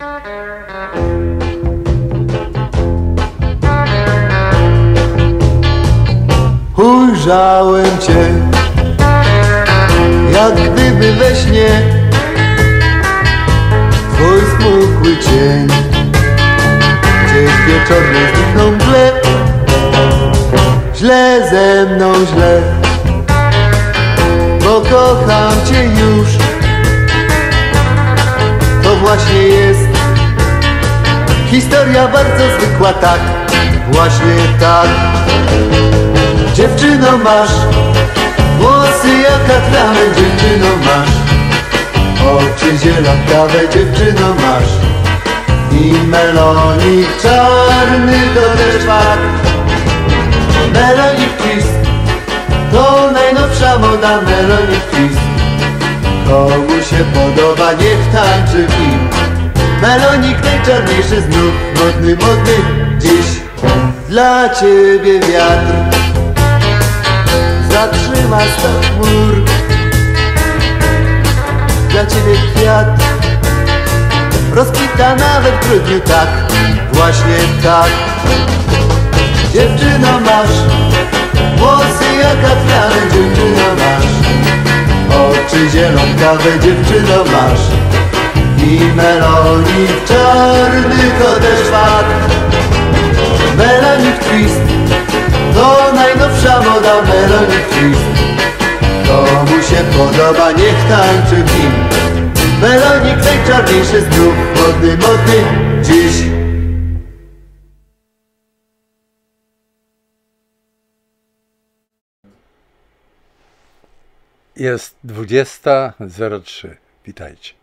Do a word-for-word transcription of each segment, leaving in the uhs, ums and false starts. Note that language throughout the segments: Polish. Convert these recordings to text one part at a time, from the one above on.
Ujrzałem Cię, jak gdyby we śnie, Twój smukły cień gdzieś wieczornie zniknął mgle. Źle ze mną, źle, bo kocham Cię już. To właśnie jest historia bardzo zwykła, tak, właśnie tak. Dziewczyno masz włosy jak atramy, dziewczyno masz oczy zielonkawe, dziewczyno masz i melonik czarny to też fakt. Melonik twist to najnowsza moda, melonik twist. Komu się podoba, niech tańczy w nim. Melonik najczarniejszy znów, modny, modny dziś. Dla Ciebie wiatr zatrzyma sto chmur, dla Ciebie kwiat rozkwita nawet w grudniu, tak, właśnie tak. Dziewczyno masz włosy jak atrany, dziewczyno masz oczy zielonkawe, dziewczyno masz i melonik czarny to też fakt. Melonik twist to najnowsza moda, melonik twist. Komu się podoba, niech tańczy w nim. Melonik najczarniejszy znów, modny, modny dziś. Jest dwudziesta zero trzy. Witajcie.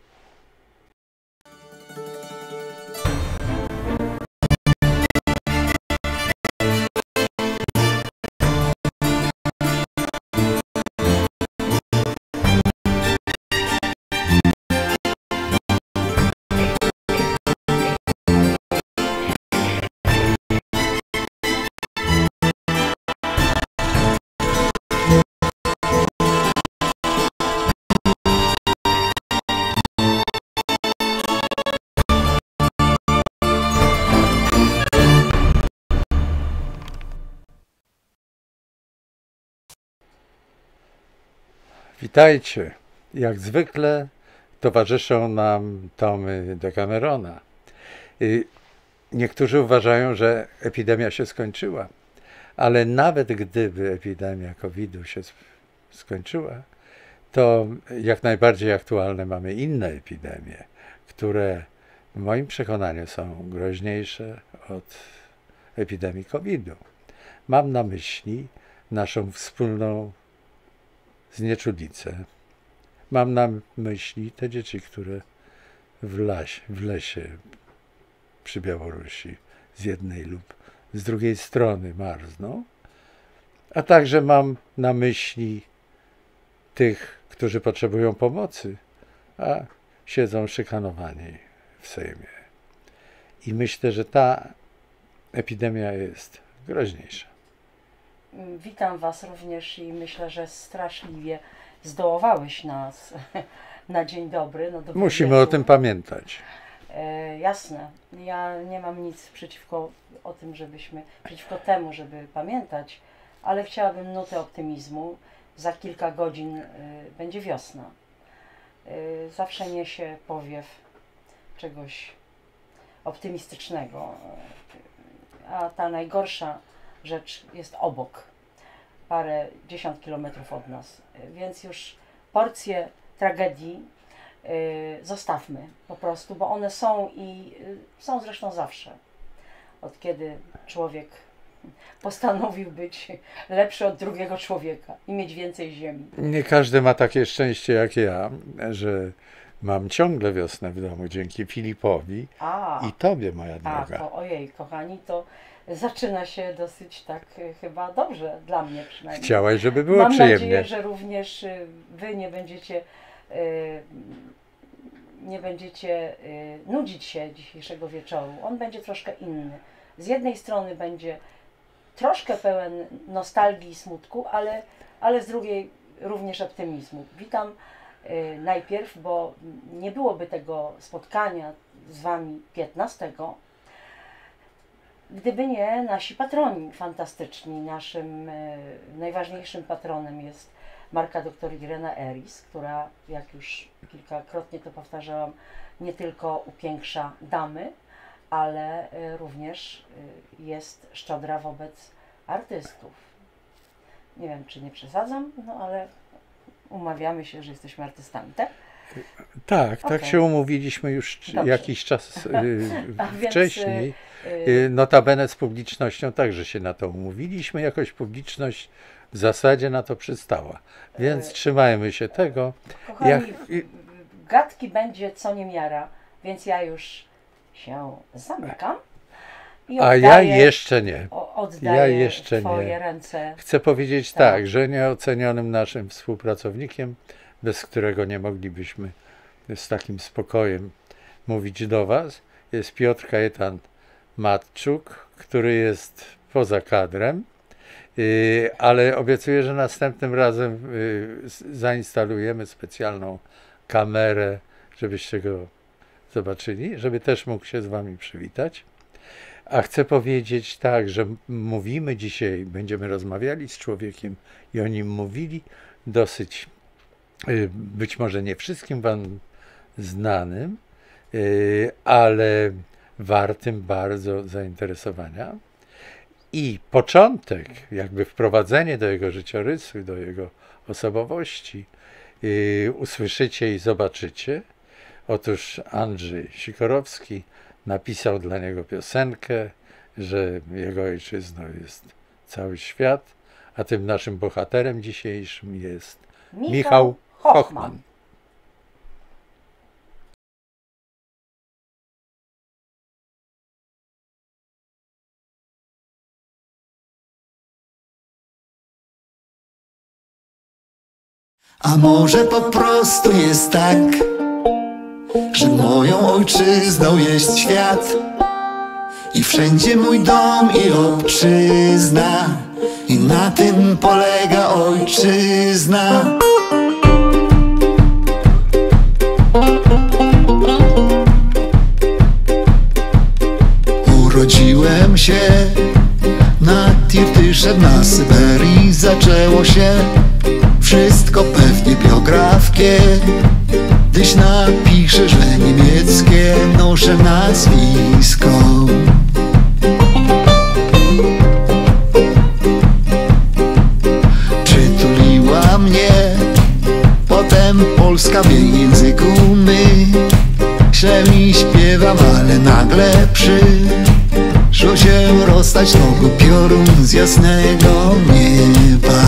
Witajcie. Jak zwykle towarzyszą nam tomy Decamerona. Niektórzy uważają, że epidemia się skończyła, ale nawet gdyby epidemia kowida się skończyła, to jak najbardziej aktualne mamy inne epidemie, które w moim przekonaniu są groźniejsze od epidemii kowidu. Mam na myśli naszą wspólną znieczulicę. Mam na myśli te dzieci, które w, lasie, w lesie przy Białorusi z jednej lub z drugiej strony marzną, a także mam na myśli tych, którzy potrzebują pomocy, a siedzą szykanowani w Sejmie. I myślę, że ta epidemia jest groźniejsza. Witam Was również i myślę, że straszliwie zdołowałeś nas na dzień dobry. No, musimy wieczór. O tym pamiętać. E, jasne. Ja nie mam nic przeciwko o tym, żebyśmy, przeciwko temu, żeby pamiętać, ale chciałabym nutę optymizmu. Za kilka godzin y, będzie wiosna. Y, zawsze niesie powiew czegoś optymistycznego, a ta najgorsza rzecz jest obok, parę dziesiąt kilometrów od nas, więc już porcje tragedii y, zostawmy po prostu, bo one są i y, są zresztą zawsze. Od kiedy człowiek postanowił być lepszy od drugiego człowieka i mieć więcej ziemi. Nie każdy ma takie szczęście jak ja, że mam ciągle wiosnę w domu dzięki Filipowi a, i Tobie, moja droga. A, to ojej, kochani, to zaczyna się dosyć tak chyba dobrze, dla mnie przynajmniej. Chciałaś, żeby było Mam przyjemnie. Mam nadzieję, że również Wy nie będziecie nie będziecie nudzić się dzisiejszego wieczoru. On będzie troszkę inny. Z jednej strony będzie troszkę pełen nostalgii i smutku, ale, ale z drugiej również optymizmu. Witam y, najpierw, bo nie byłoby tego spotkania z Wami piętnastego. Gdyby nie nasi patroni fantastyczni. Naszym e, najważniejszym patronem jest marka doktor Irena Eris, która, jak już kilkakrotnie to powtarzałam, nie tylko upiększa damy, ale e, również e, jest szczodra wobec artystów. Nie wiem, czy nie przesadzam, no ale umawiamy się, że jesteśmy artystami, tak? Tak, Okay. tak się umówiliśmy już Dobrze. jakiś czas y, więc, wcześniej. y, y, Notabene z publicznością także się na to umówiliśmy. Jakoś publiczność w zasadzie na to przystała. Więc y, trzymajmy się tego. Kochani, Jak, gadki będzie co niemiara, więc ja już się zamykam. I a ja jeszcze nie. Oddaję Ja jeszcze twoje nie. ręce. Chcę powiedzieć Tak. tak, że nieocenionym naszym współpracownikiem, bez którego nie moglibyśmy z takim spokojem mówić do Was, jest Piotr Kajetan Matczuk, który jest poza kadrem, yy, ale obiecuję, że następnym razem yy, zainstalujemy specjalną kamerę, żebyście go zobaczyli, żeby też mógł się z Wami przywitać. A chcę powiedzieć tak, że mówimy dzisiaj, będziemy rozmawiali z człowiekiem i o nim mówili, dosyć yy, być może nie wszystkim Wam znanym, yy, ale wartym bardzo zainteresowania. I początek, jakby wprowadzenie do jego życiorysu, do jego osobowości yy, usłyszycie i zobaczycie. Otóż Andrzej Sikorowski napisał dla niego piosenkę, że jego ojczyzną jest cały świat, a tym naszym bohaterem dzisiejszym jest Michał, Michał Hochman. Hochman. A może po prostu jest tak, że moją ojczyzną jest świat i wszędzie mój dom i obczyzna, i na tym polega ojczyzna. Urodziłem się nad Irtyszem na Syberii, zaczęło się wszystko pewnie biografkie, gdyś napiszę, że niemieckie noszę nazwisko. Przytuliła mnie potem Polska w jej języku my. Się mi śpiewam, ale nagle przyszło się rozstać, to był piorun z jasnego nieba.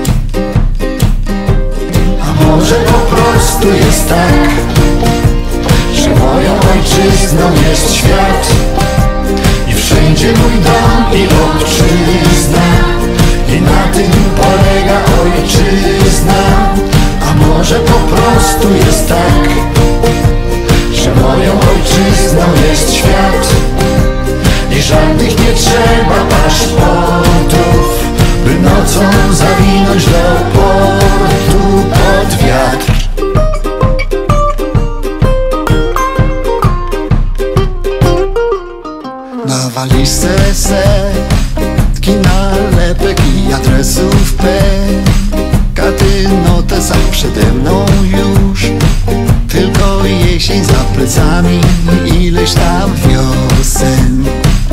Może po prostu jest tak, że moją ojczyzną jest świat i wszędzie mój dom i obczyzna, i na tym polega ojczyzna. A może po prostu jest tak, że moją ojczyzną jest świat i żadnych nie trzeba paszportów, by nocą zawinąć do portu pod wiatr. Na walizce setki nalepek i adresów P. Katy notes, a przede mną już tylko jesień za plecami, ileś tam wiosen.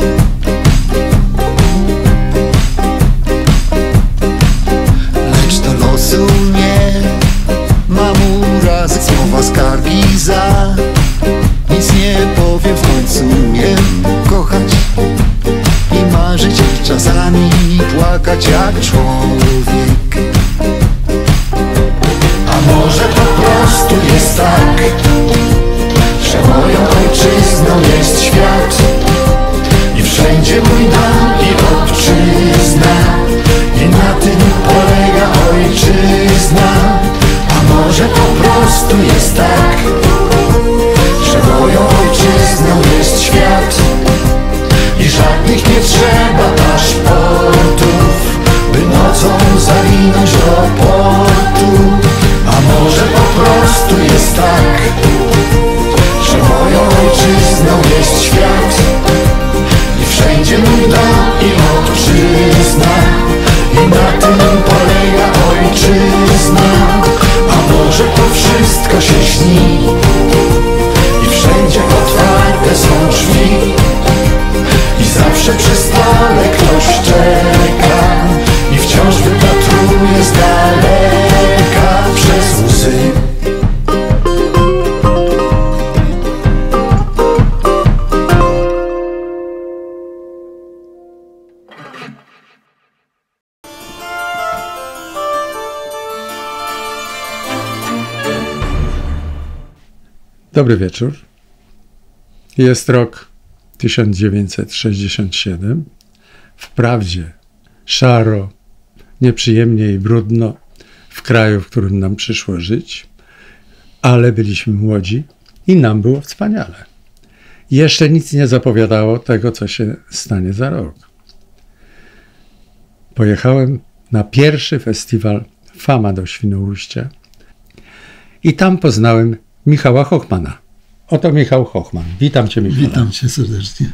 Losu nie mam urazek, słowa skargi za nic nie powiem, w końcu umiem kochać i marzyć, czasami płakać jak człowiek. A może po prostu jest tak, że moją ojczyzną jest świat i wszędzie mój dom i obczyzna, i na tym polega ojczyzna. A może po prostu jest tak, że moją ojczyzną jest świat i żadnych nie trzeba paszportów, by nocą zawinąć do portu. A może po prostu jest tak, że moją ojczyzną wszędzie mój dom i obczyzna, i na tym polega ojczyzna. A może to wszystko się śni i wszędzie otwarte są drzwi, i zawsze przy stole ktoś czeka i wciąż wypatruje z daleka przez łzy. Dobry wieczór. Jest rok tysiąc dziewięćset sześćdziesiąty siódmy. Wprawdzie szaro, nieprzyjemnie i brudno w kraju, w którym nam przyszło żyć, ale byliśmy młodzi i nam było wspaniale. Jeszcze nic nie zapowiadało tego, co się stanie za rok. Pojechałem na pierwszy festiwal Fama do Świnoujścia i tam poznałem Michała Hochmana. Oto Michał Hochman. Witam Cię, Michał. Witam Cię serdecznie.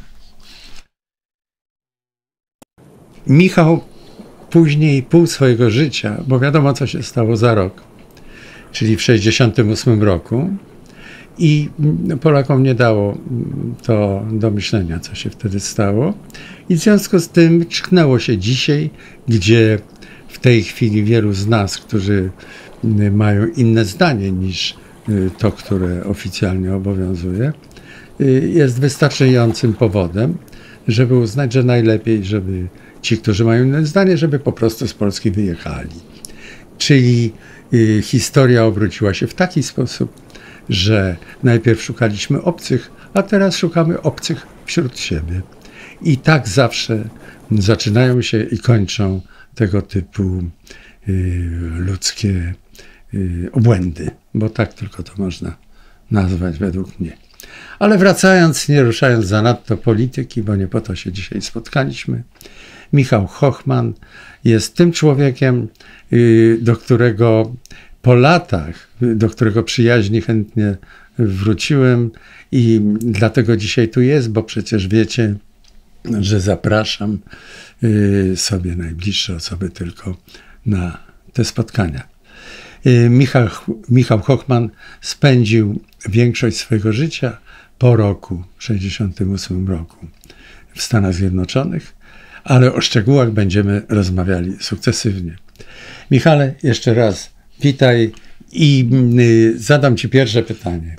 Michał później pół swojego życia, bo wiadomo, co się stało za rok, czyli w sześćdziesiątym ósmym roku, i Polakom nie dało to do myślenia, co się wtedy stało, i w związku z tym czknęło się dzisiaj, gdzie w tej chwili wielu z nas, którzy mają inne zdanie niż to, które oficjalnie obowiązuje, jest wystarczającym powodem, żeby uznać, że najlepiej, żeby ci, którzy mają inne zdanie, żeby po prostu z Polski wyjechali. Czyli historia obróciła się w taki sposób, że najpierw szukaliśmy obcych, a teraz szukamy obcych wśród siebie. I tak zawsze zaczynają się i kończą tego typu ludzkie obłędy, bo tak tylko to można nazwać według mnie. Ale wracając, nie ruszając zanadto polityki, bo nie po to się dzisiaj spotkaliśmy, Michał Hochman jest tym człowiekiem, do którego po latach, do którego przyjaźni chętnie wróciłem, i dlatego dzisiaj tu jest, bo przecież wiecie, że zapraszam sobie najbliższe osoby tylko na te spotkania. Michał, Michał Hochman spędził większość swojego życia po roku, w sześćdziesiątym ósmym roku, w Stanach Zjednoczonych, ale o szczegółach będziemy rozmawiali sukcesywnie. Michale, jeszcze raz witaj i zadam Ci pierwsze pytanie.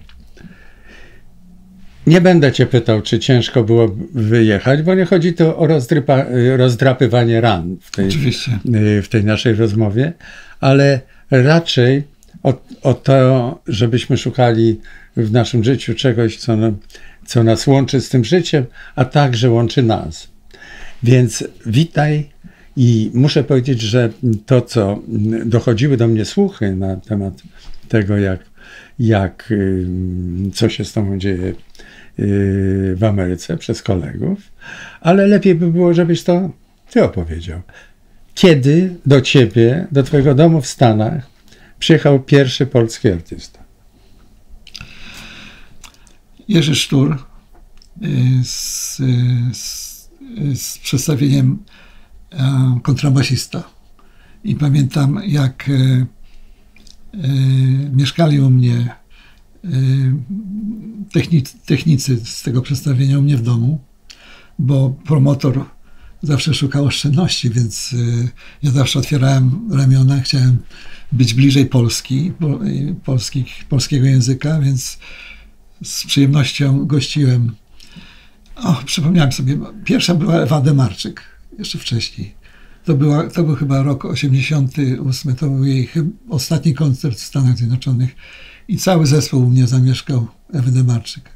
Nie będę Cię pytał, czy ciężko było wyjechać, bo nie chodzi tu o rozdrypa, rozdrapywanie ran w tej, w tej naszej rozmowie, ale raczej o, o to, żebyśmy szukali w naszym życiu czegoś, co, co nas łączy z tym życiem, a także łączy nas. Więc witaj, i muszę powiedzieć, że to, co dochodziły do mnie słuchy na temat tego, jak, jak co się z tobą dzieje w Ameryce przez kolegów, ale lepiej by było, żebyś to ty opowiedział. Kiedy do ciebie, do twojego domu w Stanach przyjechał pierwszy polski artysta? Jerzy Sztur z, z, z przedstawieniem kontrabasista. I pamiętam, jak e, e, mieszkali u mnie e, technicy, technicy z tego przedstawienia u mnie w domu, bo promotor zawsze szukał oszczędności, więc e, ja zawsze otwierałem ramiona, chciałem być bliżej Polski, po, polskich, polskiego języka, więc z przyjemnością gościłem. O, przypomniałem sobie, pierwsza była Ewa Demarczyk, jeszcze wcześniej. To, była, to był chyba rok osiemdziesiąty ósmy, to był jej ostatni koncert w Stanach Zjednoczonych i cały zespół u mnie zamieszkał Ewy Demarczyk.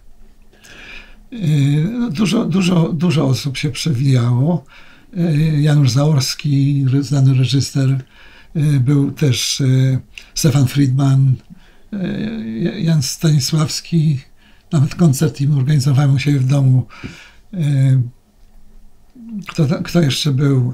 Dużo, dużo, dużo osób się przewijało. Janusz Zaorski, znany reżyser, był też Stefan Friedman, Jan Stanisławski, nawet koncert im organizowałem u siebie w domu. Kto, kto jeszcze był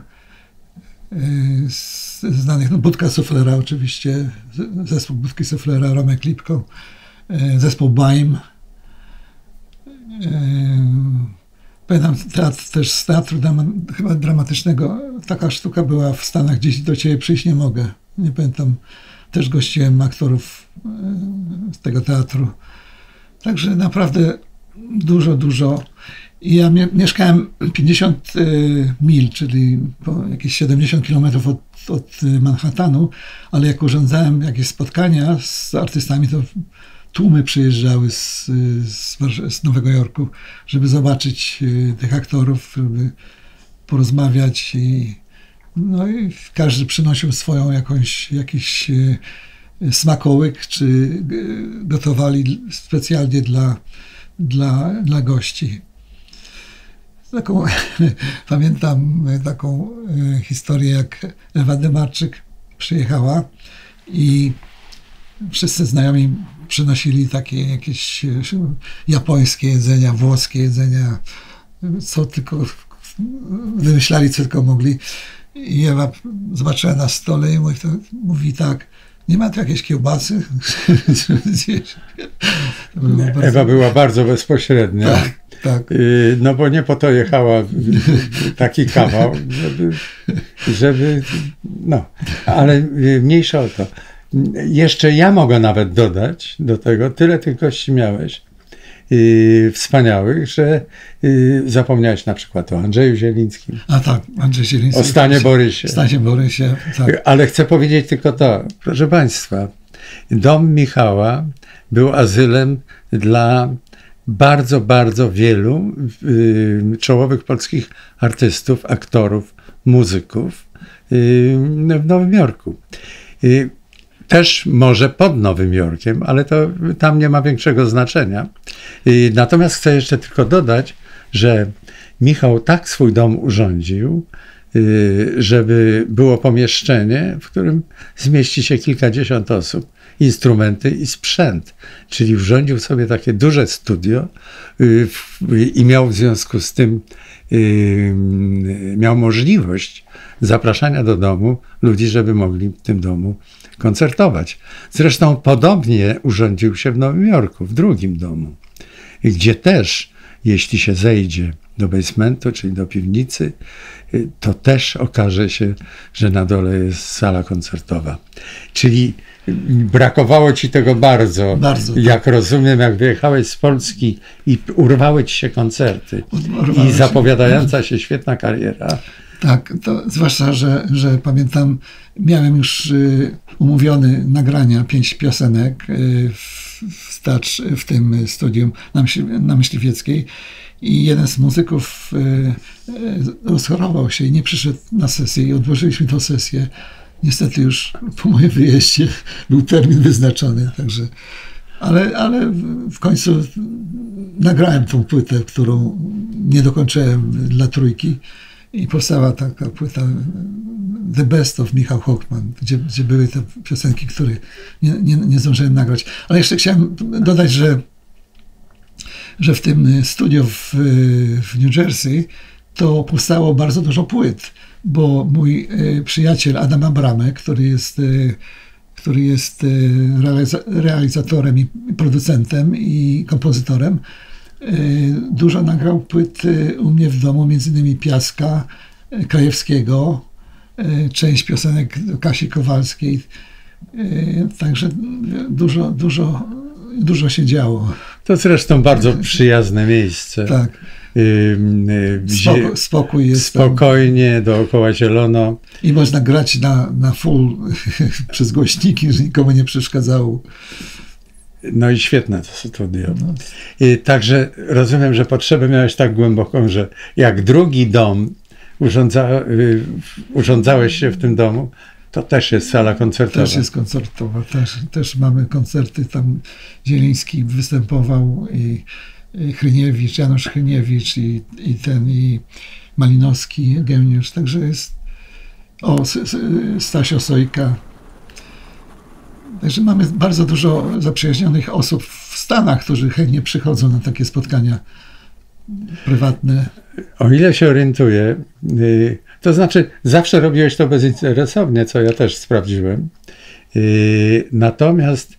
z znanych? No, Budka Suflera oczywiście, zespół Budki Suflera, Romek Lipko, zespół Baim, Pamiętam teatr, też z teatru drama, chyba dramatycznego, taka sztuka była w Stanach, gdzieś do ciebie przyjść nie mogę. Nie pamiętam, też gościłem aktorów z tego teatru. Także naprawdę dużo, dużo. I ja mie mieszkałem pięćdziesiąt mil, czyli po jakieś siedemdziesiąt kilometrów od, od Manhattanu, ale jak urządzałem jakieś spotkania z artystami, to tłumy przyjeżdżały z, z, z Nowego Jorku, żeby zobaczyć tych aktorów, żeby porozmawiać i, no i każdy przynosił swoją jakąś, jakiś smakołyk, czy gotowali specjalnie dla, dla, dla gości. Taką, pamiętam taką historię, jak Ewa Demarczyk przyjechała i wszyscy znajomi przynosili takie jakieś japońskie jedzenia, włoskie jedzenia, co tylko wymyślali, co tylko mogli. I Ewa zobaczyła na stole i mówi, mówi tak, nie ma tu jakiejś kiełbasy? Ewa bardzo... była bardzo bezpośrednia. Tak, tak. No bo nie po to jechała taki kawał, żeby, żeby no, ale mniejsza o to. Jeszcze ja mogę nawet dodać do tego, tyle tych gości miałeś yy, wspaniałych, że yy, zapomniałeś na przykład o Andrzeju Zielińskim. A tak, Andrzej Zieliński. O Stanie Borysie. Stanie Borysie, tak. Ale chcę powiedzieć tylko to, proszę Państwa, dom Michała był azylem dla bardzo, bardzo wielu yy, czołowych polskich artystów, aktorów, muzyków yy, w Nowym Jorku. Yy, Też może pod Nowym Jorkiem, ale to tam nie ma większego znaczenia. Yy, natomiast chcę jeszcze tylko dodać, że Michał tak swój dom urządził, yy, żeby było pomieszczenie, w którym zmieści się kilkadziesiąt osób, instrumenty i sprzęt. Czyli urządził sobie takie duże studio yy, i miał w związku z tym yy, miał możliwość zapraszania do domu ludzi, żeby mogli w tym domu koncertować. Zresztą podobnie urządził się w Nowym Jorku, w drugim domu, gdzie też, jeśli się zejdzie do basementu, czyli do piwnicy, to też okaże się, że na dole jest sala koncertowa. Czyli brakowało ci tego bardzo, bardzo jak tak. Rozumiem, jak wyjechałeś z Polski i urwały ci się koncerty Urwały i zapowiadająca się. się świetna kariera. Tak, to zwłaszcza, że, że pamiętam, miałem już y, umówione nagrania, pięć piosenek y, w, w, stacz, w tym studium na, myśl, na Myśliwieckiej i jeden z muzyków y, y, rozchorował się i nie przyszedł na sesję i odłożyliśmy tę sesję. Niestety już po moim wyjeździe był termin wyznaczony, także, ale, ale w końcu nagrałem tą płytę, którą nie dokończyłem dla trójki. I powstała taka płyta The Best of Michał Hochman, gdzie, gdzie były te piosenki, które nie, nie, nie zdążyłem nagrać. Ale jeszcze chciałem dodać, że, że w tym studio w, w New Jersey to powstało bardzo dużo płyt, bo mój przyjaciel Adam Abramek, który jest, który jest realizatorem i producentem i kompozytorem, dużo nagrał płyt u mnie w domu, między innymi Piaska, Krajewskiego, część piosenek Kasi Kowalskiej. Także dużo, dużo, dużo się działo. To zresztą bardzo przyjazne miejsce. Tak. Spoko, spokój jest spokojnie, tam. Dookoła zielono. I można grać na, na full przez głośniki, że nikomu nie przeszkadzało. No i świetne to studio. No. I także rozumiem, że potrzebę miałeś tak głęboką, że jak drugi dom urządza, y, urządzałeś się w tym domu, to też jest sala koncertowa. Też jest koncertowa, też, też mamy koncerty, tam Zieliński występował i, i Hryniewicz, Janusz Hryniewicz i, i ten, i Malinowski, Eugeniusz, także jest o, Stasio Sojka. Także mamy bardzo dużo zaprzyjaźnionych osób w Stanach, którzy chętnie przychodzą na takie spotkania prywatne. O ile się orientuję, to znaczy zawsze robiłeś to bezinteresownie, co ja też sprawdziłem. Natomiast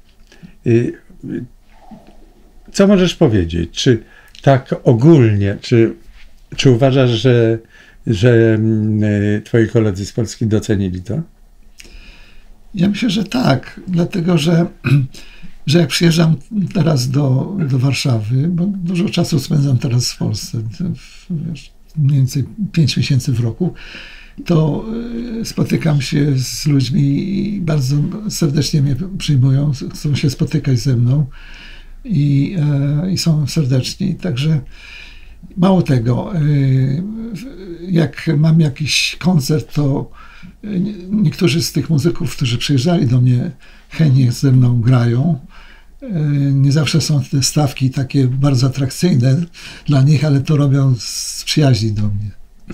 co możesz powiedzieć? Czy tak ogólnie, czy Czy uważasz, że, że twoi koledzy z Polski docenili to? Ja myślę, że tak, dlatego że, że jak przyjeżdżam teraz do, do Warszawy, bo dużo czasu spędzam teraz w Polsce, wiesz, mniej więcej pięć miesięcy w roku, to spotykam się z ludźmi i bardzo serdecznie mnie przyjmują, chcą się spotykać ze mną i, i są serdeczni. Także mało tego, jak mam jakiś koncert, to niektórzy z tych muzyków, którzy przyjeżdżali do mnie, chętnie ze mną grają. Nie zawsze są te stawki takie bardzo atrakcyjne dla nich, ale to robią z przyjaźni do mnie.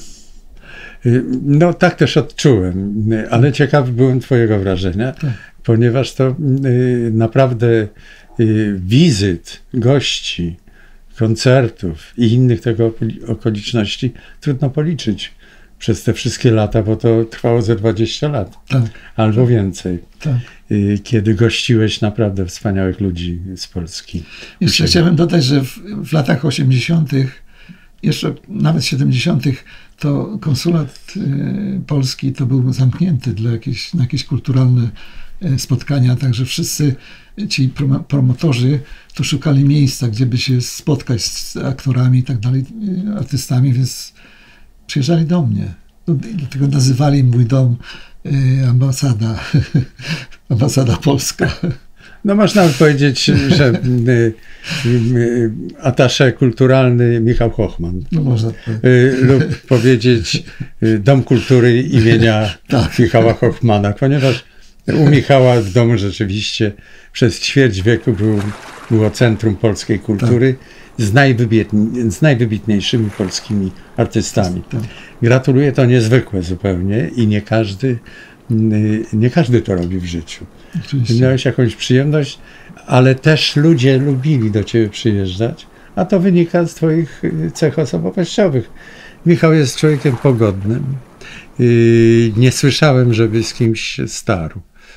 No tak też odczułem, ale ciekawy byłem twojego wrażenia, tak. Ponieważ to naprawdę wizyt, gości, koncertów i innych tego okoliczności trudno policzyć przez te wszystkie lata, bo to trwało ze dwadzieścia lat, tak. Albo więcej. Tak. Kiedy gościłeś naprawdę wspaniałych ludzi z Polski. Jeszcze chciałbym dodać, że w, w latach osiemdziesiątych, jeszcze nawet siedemdziesiątych, to konsulat y, polski to był zamknięty dla jakieś, na jakieś kulturalne y, spotkania, także wszyscy ci prom promotorzy to szukali miejsca, gdzie by się spotkać z aktorami i tak dalej, y, artystami, więc przyjeżdżali do mnie. Dlatego nazywali mój dom y, ambasada, ambasada polska. No można powiedzieć, że y, y, atasze kulturalny Michał Hochman. No można y, lub powiedzieć y, Dom Kultury imienia tak. Michała Hochmana, ponieważ u Michała w domu rzeczywiście przez ćwierć wieku był, było centrum polskiej kultury tak. z, najwybitni, z najwybitniejszymi polskimi artystami. Tak. Gratuluję, to niezwykłe zupełnie i nie każdy, nie każdy to robi w życiu. Oczywiście. Miałeś jakąś przyjemność, ale też ludzie lubili do ciebie przyjeżdżać, a to wynika z twoich cech osobowościowych. Michał jest człowiekiem pogodnym. Nie słyszałem, żeby z kimś starł.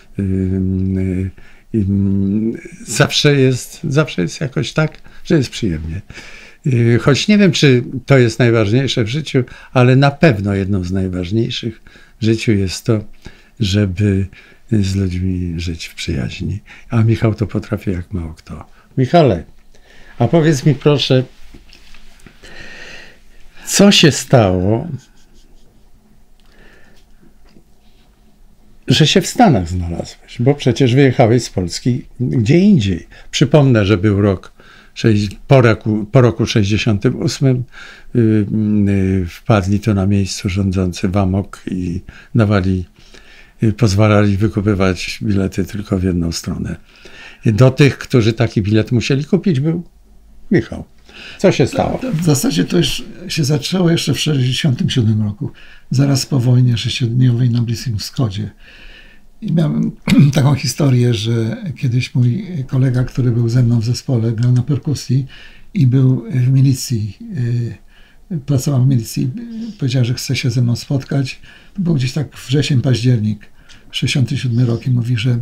Zawsze jest, zawsze jest jakoś tak, że jest przyjemnie. Choć nie wiem, czy to jest najważniejsze w życiu, ale na pewno jedną z najważniejszych w życiu jest to, żeby z ludźmi żyć w przyjaźni. A Michał to potrafi jak mało kto. Michale, a powiedz mi proszę, co się stało, że się w Stanach znalazłeś? Bo przecież wyjechałeś z Polski gdzie indziej. Przypomnę, że był rok, po roku, po roku sześćdziesiątym ósmym yy, yy, wpadli to na miejscu rządzący w amok i dawali pozwalali wykupywać bilety tylko w jedną stronę. Do tych, którzy taki bilet musieli kupić, był Michał. Co się stało? W zasadzie to już się zaczęło jeszcze w sześćdziesiątym siódmym roku, zaraz po wojnie sześciodniowej na Bliskim Wschodzie. I miałem taką historię, że kiedyś mój kolega, który był ze mną w zespole, grał na perkusji i był w milicji, pracował w milicji, powiedział, że chce się ze mną spotkać. To był gdzieś tak wrzesień, październik, sześćdziesiąty siódmy rok i mówi, że,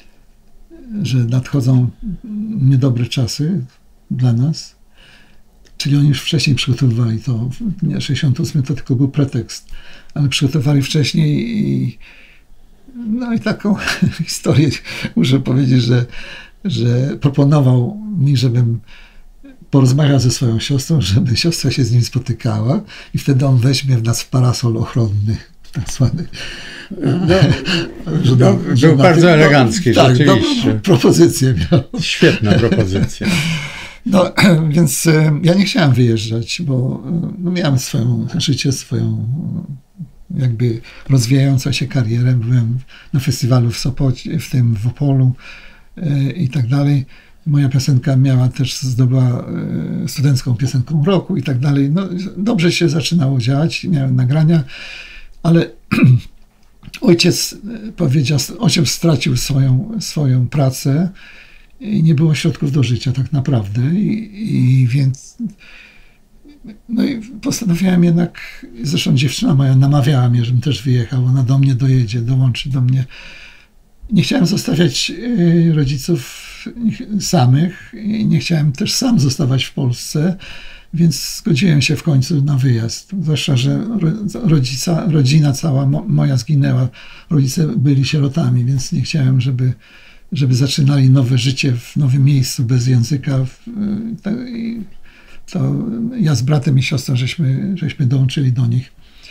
że nadchodzą niedobre czasy dla nas. Czyli oni już wcześniej przygotowywali to. Nie, sześćdziesiąty ósmy to tylko był pretekst, ale przygotowali wcześniej i no i taką historię muszę powiedzieć, że, że proponował mi, żebym porozmawiał ze swoją siostrą, żeby siostra się z nim spotykała i wtedy on weźmie w nas w parasol ochronny, tak zwany. No, że no, na, że był bardzo tym, elegancki, no, rzeczywiście. Tak, propozycję miał. Świetna propozycja. No, więc ja nie chciałem wyjeżdżać, bo no, miałem swoją życie, swoją jakby rozwijającą się karierę. Byłem na festiwalu w Sopocie, w tym w Opolu i tak dalej. Moja piosenka miała też, zdobyła studencką piosenką roku i tak dalej. No, dobrze się zaczynało działać, miałem nagrania, ale ojciec powiedział, ojciec stracił swoją, swoją pracę i nie było środków do życia tak naprawdę. I, i więc no i postanowiłem jednak, zresztą dziewczyna moja namawiała mnie, żebym też wyjechał, ona do mnie dojedzie, dołączy do mnie. Nie chciałem zostawiać rodziców samych i nie chciałem też sam zostawać w Polsce, Więc zgodziłem się w końcu na wyjazd. Zwłaszcza, że rodzica, rodzina cała moja zginęła. Rodzice byli sierotami, więc nie chciałem, żeby, żeby zaczynali nowe życie w nowym miejscu, bez języka. To ja z bratem i siostrą żeśmy, żeśmy dołączyli do nich.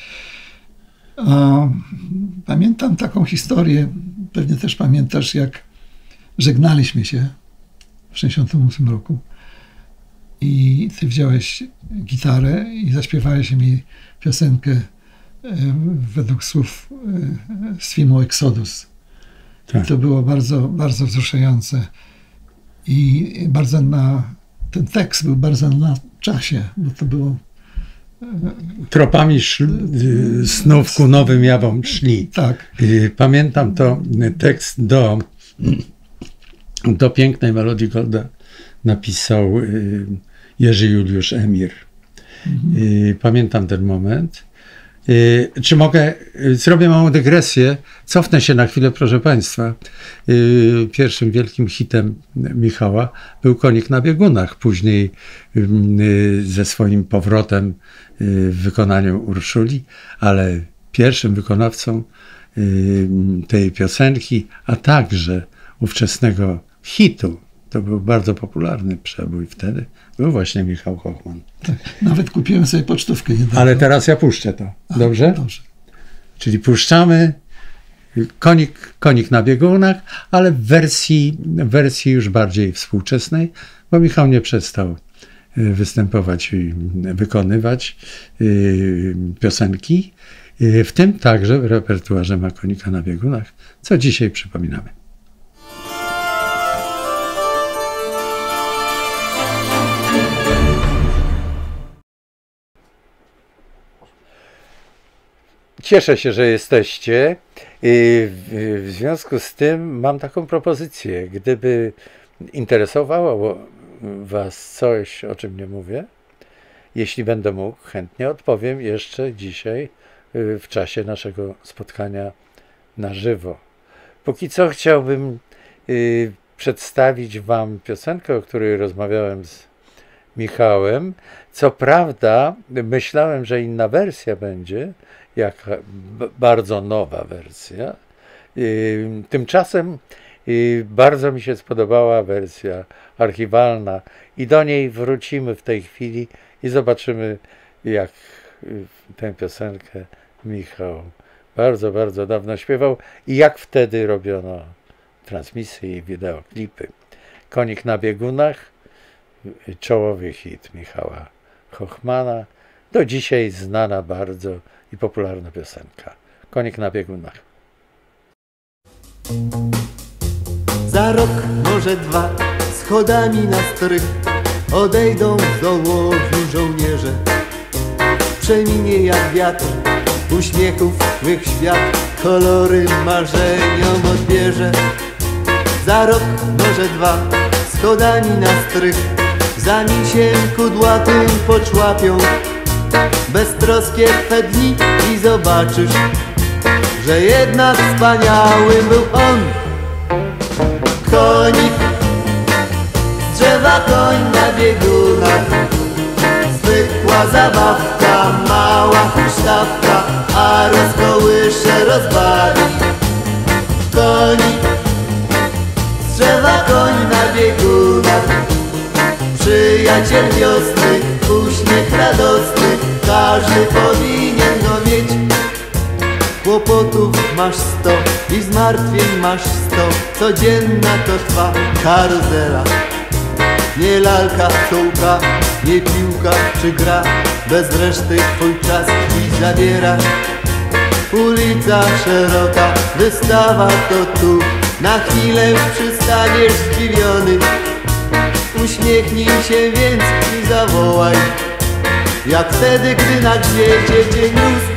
Pamiętam taką historię, pewnie też pamiętasz, jak żegnaliśmy się w sześćdziesiątym ósmym roku. I ty wziąłeś gitarę i zaśpiewałeś mi piosenkę według słów z filmu Exodus. Tak. I to było bardzo, bardzo wzruszające. I bardzo na, ten tekst był bardzo na czasie, bo to było... Tropami szl- snów ku nowym jawom szli. Tak. Pamiętam to, tekst do, do pięknej melodii Golda napisał Jerzy Juliusz Emir. Mhm. Pamiętam ten moment. Czy mogę, zrobię małą dygresję, cofnę się na chwilę, proszę Państwa. Pierwszym wielkim hitem Michała był Konik na biegunach, później ze swoim powrotem w wykonaniu Urszuli, ale pierwszym wykonawcą tej piosenki, a także ówczesnego hitu, to był bardzo popularny przebój wtedy, był właśnie Michał Hochman. Tak, nawet kupiłem sobie pocztówkę niedawno. Ale teraz ja puszczę to. Dobrze? A, dobrze. Czyli puszczamy konik, konik na biegunach, ale w wersji, w wersji już bardziej współczesnej, bo Michał nie przestał występować i wykonywać piosenki, w tym także w repertuarze ma Konika na biegunach, co dzisiaj przypominamy. Cieszę się, że jesteście. W związku z tym mam taką propozycję. Gdyby interesowało Was coś, o czym nie mówię, jeśli będę mógł, chętnie odpowiem jeszcze dzisiaj w czasie naszego spotkania na żywo. Póki co chciałbym przedstawić Wam piosenkę, o której rozmawiałem z Michałem. Co prawda myślałem, że inna wersja będzie, jak bardzo nowa wersja. Tymczasem bardzo mi się spodobała wersja archiwalna i do niej wrócimy w tej chwili i zobaczymy, jak tę piosenkę Michał bardzo, bardzo dawno śpiewał i jak wtedy robiono transmisje i wideoklipy. Konik na biegunach, czołowy hit Michała Hochmana, do dzisiaj znana bardzo i popularna piosenka. Konik na biegunach. Za rok, może dwa, schodami na strych odejdą z dołowiu żołnierze. Przeminie jak wiatr uśmiechów mych świat, kolory marzeniom odbierze. Za rok, może dwa, schodami na strych za misiem kudłatym poczłapią beztroskie twe dni i zobaczysz, że jednak wspaniałym był on. Konik z drzewa, koń na biegunach, zwykła zabawka, mała huśtawka, a rozkołysze, rozbawi. Konik z drzewa, koń na biegunach, przyjaciel wiosny, uśmiech radosny, każdy powinien go mieć. Kłopotów masz sto i zmartwień masz sto, codzienna to twa karuzela. Nie lalka, czołka, nie piłka czy gra, bez reszty twój czas dziś zabiera. Ulica szeroka, wystawa to tu, na chwilę przystaniesz zdziwiony. Uśmiechnij się więc i zawołaj, jak wtedy, gdy na grzbiecie cię niósł.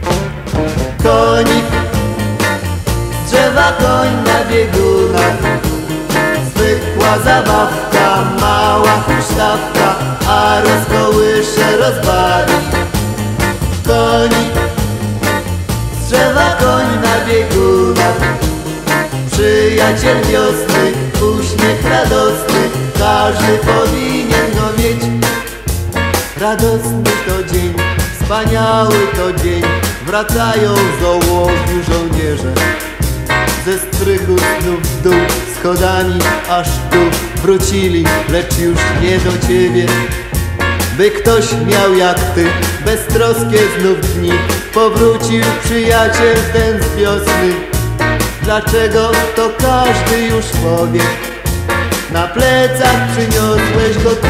Konik z drzewa, koń na biegunach, zwykła zabawka, mała huśtawka, a rozkołysze, rozbawi. Konik z drzewa, koń na biegunach, przyjaciel wiosny, uśmiech radosny, każdy powinien go mieć. radosny to dzień, wspaniały to dzień. Wracają z ołowiu żołnierze, ze strychu znów w dół, schodami aż tu wrócili, lecz już nie do ciebie. By ktoś miał jak ty beztroskie znów dni, powrócił przyjaciel ten z wiosny. Dlaczego to każdy już powie, na plecach przyniosłeś go tu.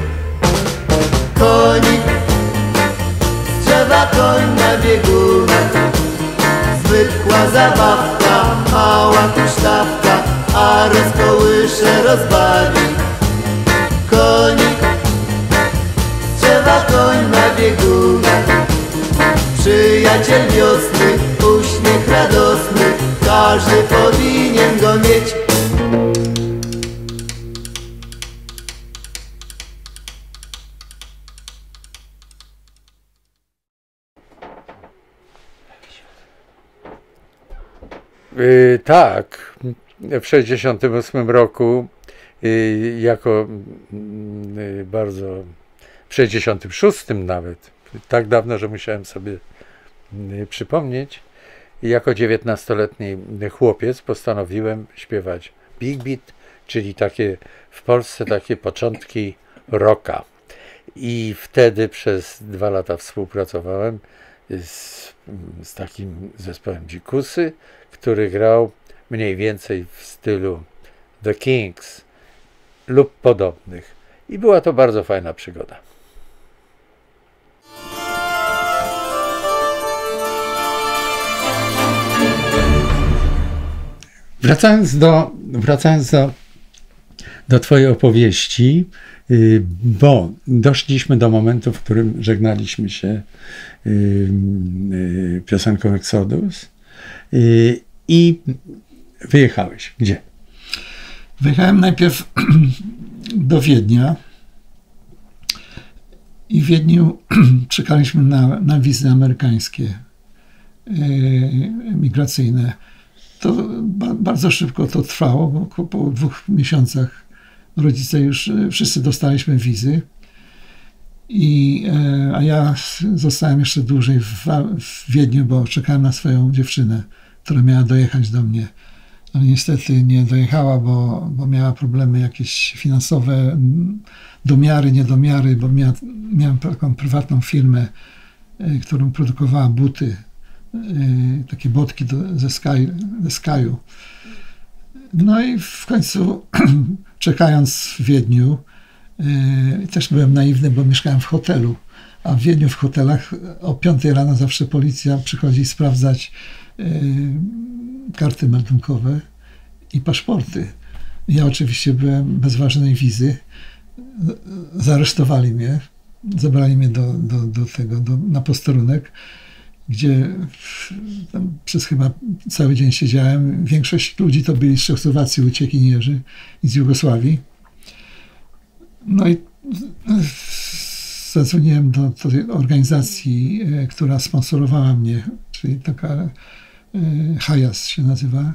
Konik, z drzewa koń na biegunach, zwykła zabawka, mała huśtawka, a rozkołysze rozbawi. Konik, z drzewa koń na biegunach, przyjaciel wiosny, uśmiech radosny, każdy powinien go mieć. Yy, tak, w sześćdziesiątym ósmym roku, yy, jako yy, bardzo, w sześćdziesiątym szóstym nawet, tak dawno, że musiałem sobie yy, przypomnieć, jako dziewiętnastoletni chłopiec postanowiłem śpiewać Big Beat, czyli takie w Polsce takie początki rocka. I wtedy przez dwa lata współpracowałem z, z takim zespołem Dzikusy, który grał mniej więcej w stylu The Kings lub podobnych. I była to bardzo fajna przygoda. Wracając do, wracając do, do twojej opowieści, yy, bo doszliśmy do momentu, w którym żegnaliśmy się yy, yy, piosenką Exodus yy, i wyjechałeś. Gdzie? Wyjechałem najpierw do Wiednia i w Wiedniu czekaliśmy na, na wizy amerykańskie yy, migracyjne. To ba bardzo szybko to trwało, bo po dwóch miesiącach rodzice już wszyscy dostaliśmy wizy. I, e, a ja zostałem jeszcze dłużej w, w Wiedniu, bo czekałem na swoją dziewczynę, która miała dojechać do mnie. Ale niestety nie dojechała, bo, bo miała problemy jakieś finansowe, domiary, niedomiary, bo miała, miałem taką prywatną firmę, y, którą produkowała buty, y, takie botki do, ze, Sky, ze Skyu. No i w końcu czekając w Wiedniu, y, też byłem naiwny, bo mieszkałem w hotelu, a w Wiedniu w hotelach o piątej rano zawsze policja przychodzi sprawdzać karty meldunkowe i paszporty. Ja oczywiście byłem bez ważnej wizy. Zaresztowali mnie, zabrali mnie do, do, do tego, do, na posterunek, gdzie tam przez chyba cały dzień siedziałem. Większość ludzi to byli z Czechosłowacji uciekinierzy i z Jugosławii. No i zadzwoniłem do, do tej organizacji, która sponsorowała mnie, czyli taka Hajas się nazywa,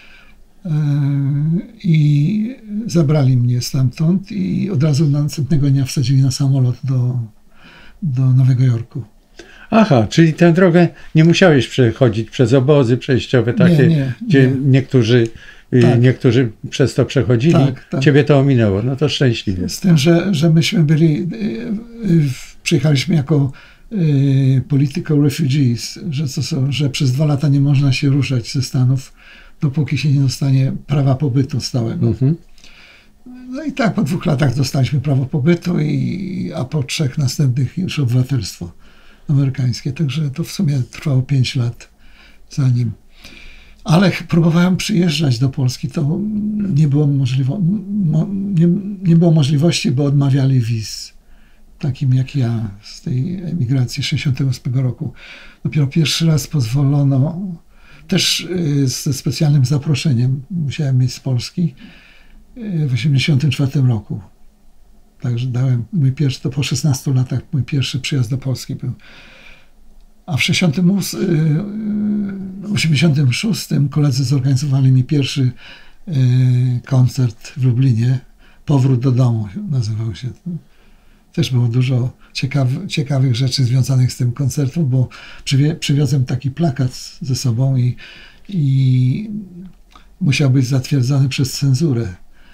i zabrali mnie stamtąd i od razu następnego dnia wsadzili na samolot do, do Nowego Jorku. Aha, czyli tę drogę nie musiałeś przechodzić przez obozy przejściowe takie, nie, nie, gdzie nie. niektórzy, tak. niektórzy przez to przechodzili. Tak, tak. Ciebie to ominęło, no to szczęśliwie. Z tym, że, że myśmy byli, przyjechaliśmy jako political refugees, że, to są, że przez dwa lata nie można się ruszać ze Stanów, dopóki się nie dostanie prawa pobytu stałego. Mhm. No i tak po dwóch latach dostaliśmy prawo pobytu, i, a po trzech następnych już obywatelstwo amerykańskie. Także to w sumie trwało pięć lat zanim. Ale próbowałem przyjeżdżać do Polski, to nie było, możliwo, mo, nie, nie było możliwości, bo odmawiali wiz. Takim jak ja z tej emigracji sześćdziesiątego ósmego roku. Dopiero pierwszy raz pozwolono, też ze specjalnym zaproszeniem musiałem mieć z Polski, w osiemdziesiątym czwartym roku. Także dałem mój pierwszy, to po szesnastu latach mój pierwszy przyjazd do Polski był. A w osiemdziesiątym szóstym koledzy zorganizowali mi pierwszy koncert w Lublinie. Powrót do domu nazywał się. Też było dużo ciekaw, ciekawych rzeczy związanych z tym koncertem, bo przywie, przywiozłem taki plakat ze sobą i, i musiał być zatwierdzony przez cenzurę.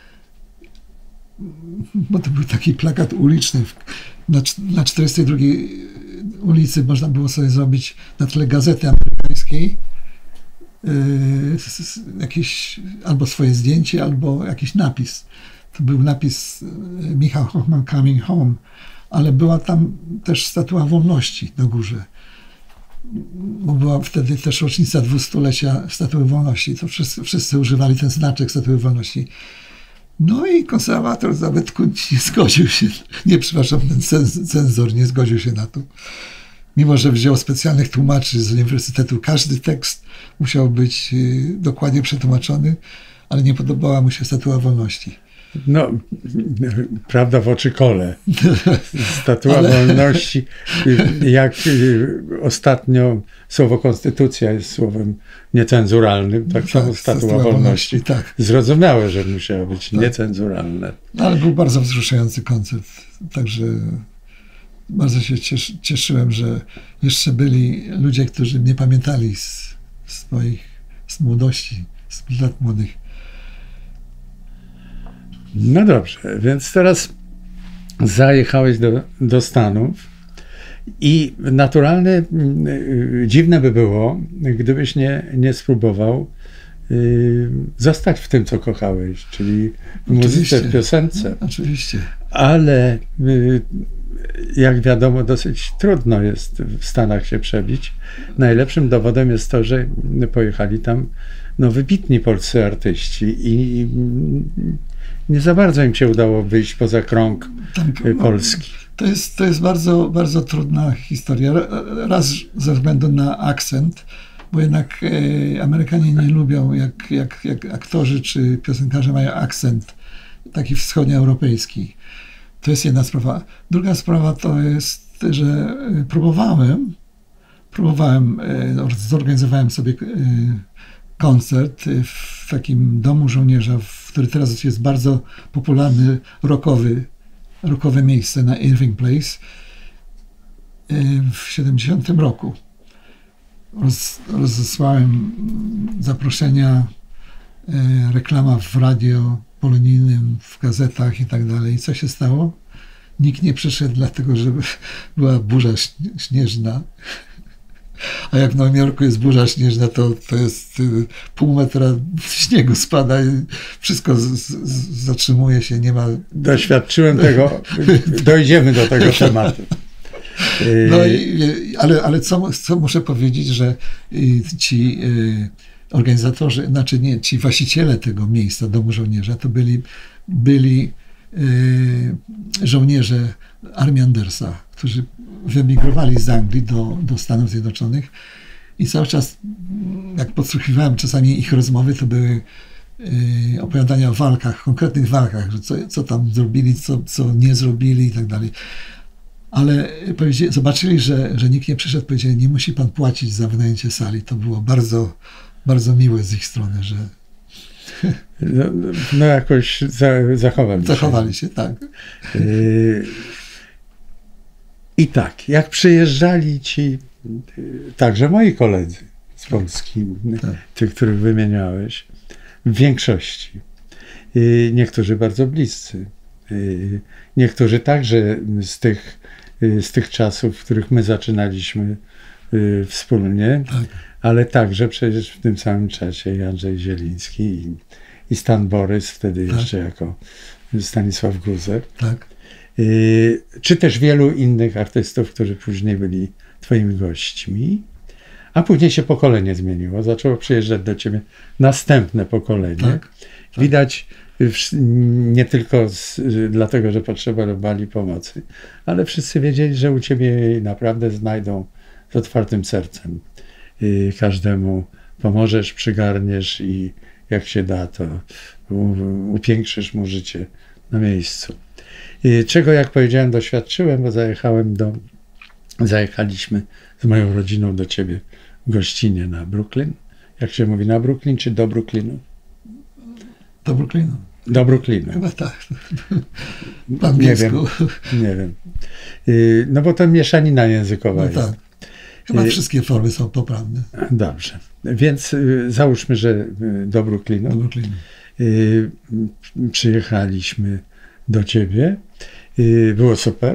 Bo to był taki plakat uliczny. Na, na czterdziestej drugiej ulicy można było sobie zrobić na tle gazety amerykańskiej yy, jakieś albo swoje zdjęcie, albo jakiś napis. To był napis Michał Hoffman Coming Home, ale była tam też Statua Wolności na górze. Bo była wtedy też rocznica dwustulecia Statuły Wolności. To wszyscy, wszyscy używali ten znaczek Statuły Wolności. No i konserwator zabytku nie zgodził się, nie, przepraszam, ten cenzor nie zgodził się na to. Mimo że wziął specjalnych tłumaczy z uniwersytetu, każdy tekst musiał być dokładnie przetłumaczony, ale nie podobała mu się Statua Wolności. No, prawda w oczy kole. Statua ale... Wolności, jak ostatnio słowo konstytucja jest słowem niecenzuralnym, tak, tak samo Statua, Statua Wolności. Wolności tak. Zrozumiałe, że musiało być tak. niecenzuralne. No, ale był bardzo wzruszający koncert, także bardzo się cieszy, cieszyłem, że jeszcze byli ludzie, którzy mnie pamiętali z, z swoich, z młodości, z lat młodych. No dobrze, więc teraz zajechałeś do, do Stanów i naturalne, dziwne by było, gdybyś nie, nie spróbował y, zostać w tym, co kochałeś, czyli w muzyce, w piosence. Oczywiście. Ale y, jak wiadomo, dosyć trudno jest w Stanach się przebić. Najlepszym dowodem jest to, że pojechali tam no, wybitni polscy artyści i, i nie za bardzo im się udało wyjść poza krąg tak, Polski. To jest, to jest bardzo, bardzo trudna historia. Raz ze względu na akcent, bo jednak e, Amerykanie nie lubią, jak, jak, jak aktorzy czy piosenkarze mają akcent taki wschodnioeuropejski. To jest jedna sprawa. Druga sprawa to jest, że próbowałem, próbowałem, e, zorganizowałem sobie e, koncert w takim domu żołnierza, który teraz jest bardzo popularny, rockowy, rockowe miejsce na Irving Place w siedemdziesiątym roku. Roz, rozesłałem zaproszenia, reklama w radio polonijnym, w gazetach i tak dalej. I co się stało? Nikt nie przyszedł, dlatego że była burza śnieżna. A jak w Nowym Jorku jest burza śnieżna, to, to jest pół metra śniegu spada i wszystko z, z, zatrzymuje się, nie ma... Doświadczyłem tego, dojdziemy do tego tematu. No i, ale ale co, co muszę powiedzieć, że ci organizatorzy, znaczy nie, ci właściciele tego miejsca, Domu Żołnierza, to byli, byli żołnierze Armii Andersa, którzy wyemigrowali z Anglii do, do Stanów Zjednoczonych i cały czas, jak podsłuchiwałem czasami ich rozmowy, to były y, opowiadania o walkach, konkretnych walkach, że co, co tam zrobili, co, co nie zrobili i tak dalej. Ale zobaczyli, że, że nikt nie przyszedł, powiedzieli, nie musi pan płacić za wynajęcie sali. To było bardzo, bardzo miłe z ich strony, że no, no jakoś za, zachowali, zachowali się. się tak. Y I tak, jak przyjeżdżali ci, także moi koledzy z Polski, tak. tych, których wymieniałeś, w większości, niektórzy bardzo bliscy, niektórzy także z tych, z tych czasów, w których my zaczynaliśmy wspólnie, tak. ale także przecież w tym samym czasie i Andrzej Zieliński i, i Stan Borys, wtedy tak. jeszcze jako Stanisław Guzer. Tak. Czy też wielu innych artystów, którzy później byli twoimi gośćmi, a później się pokolenie zmieniło. Zaczęło przyjeżdżać do ciebie następne pokolenie. Tak, tak. Widać nie tylko z, dlatego, że potrzebowali pomocy, ale wszyscy wiedzieli, że u ciebie naprawdę znajdą z otwartym sercem. Każdemu pomożesz, przygarniesz i jak się da, to upiększysz mu życie na miejscu. Czego, jak powiedziałem, doświadczyłem, bo zajechałem do, zajechaliśmy z moją rodziną do ciebie gościnnie na Brooklyn. Jak się mówi, na Brooklyn czy do Brooklynu? Do Brooklynu. Do Brooklynu. Chyba tak. Nie wiem, nie wiem. No bo to mieszanina językowa no jest. Tak. Chyba wszystkie formy są poprawne. Dobrze. Więc załóżmy, że do Brooklynu. Do Brooklynu. Przyjechaliśmy do ciebie. Było super.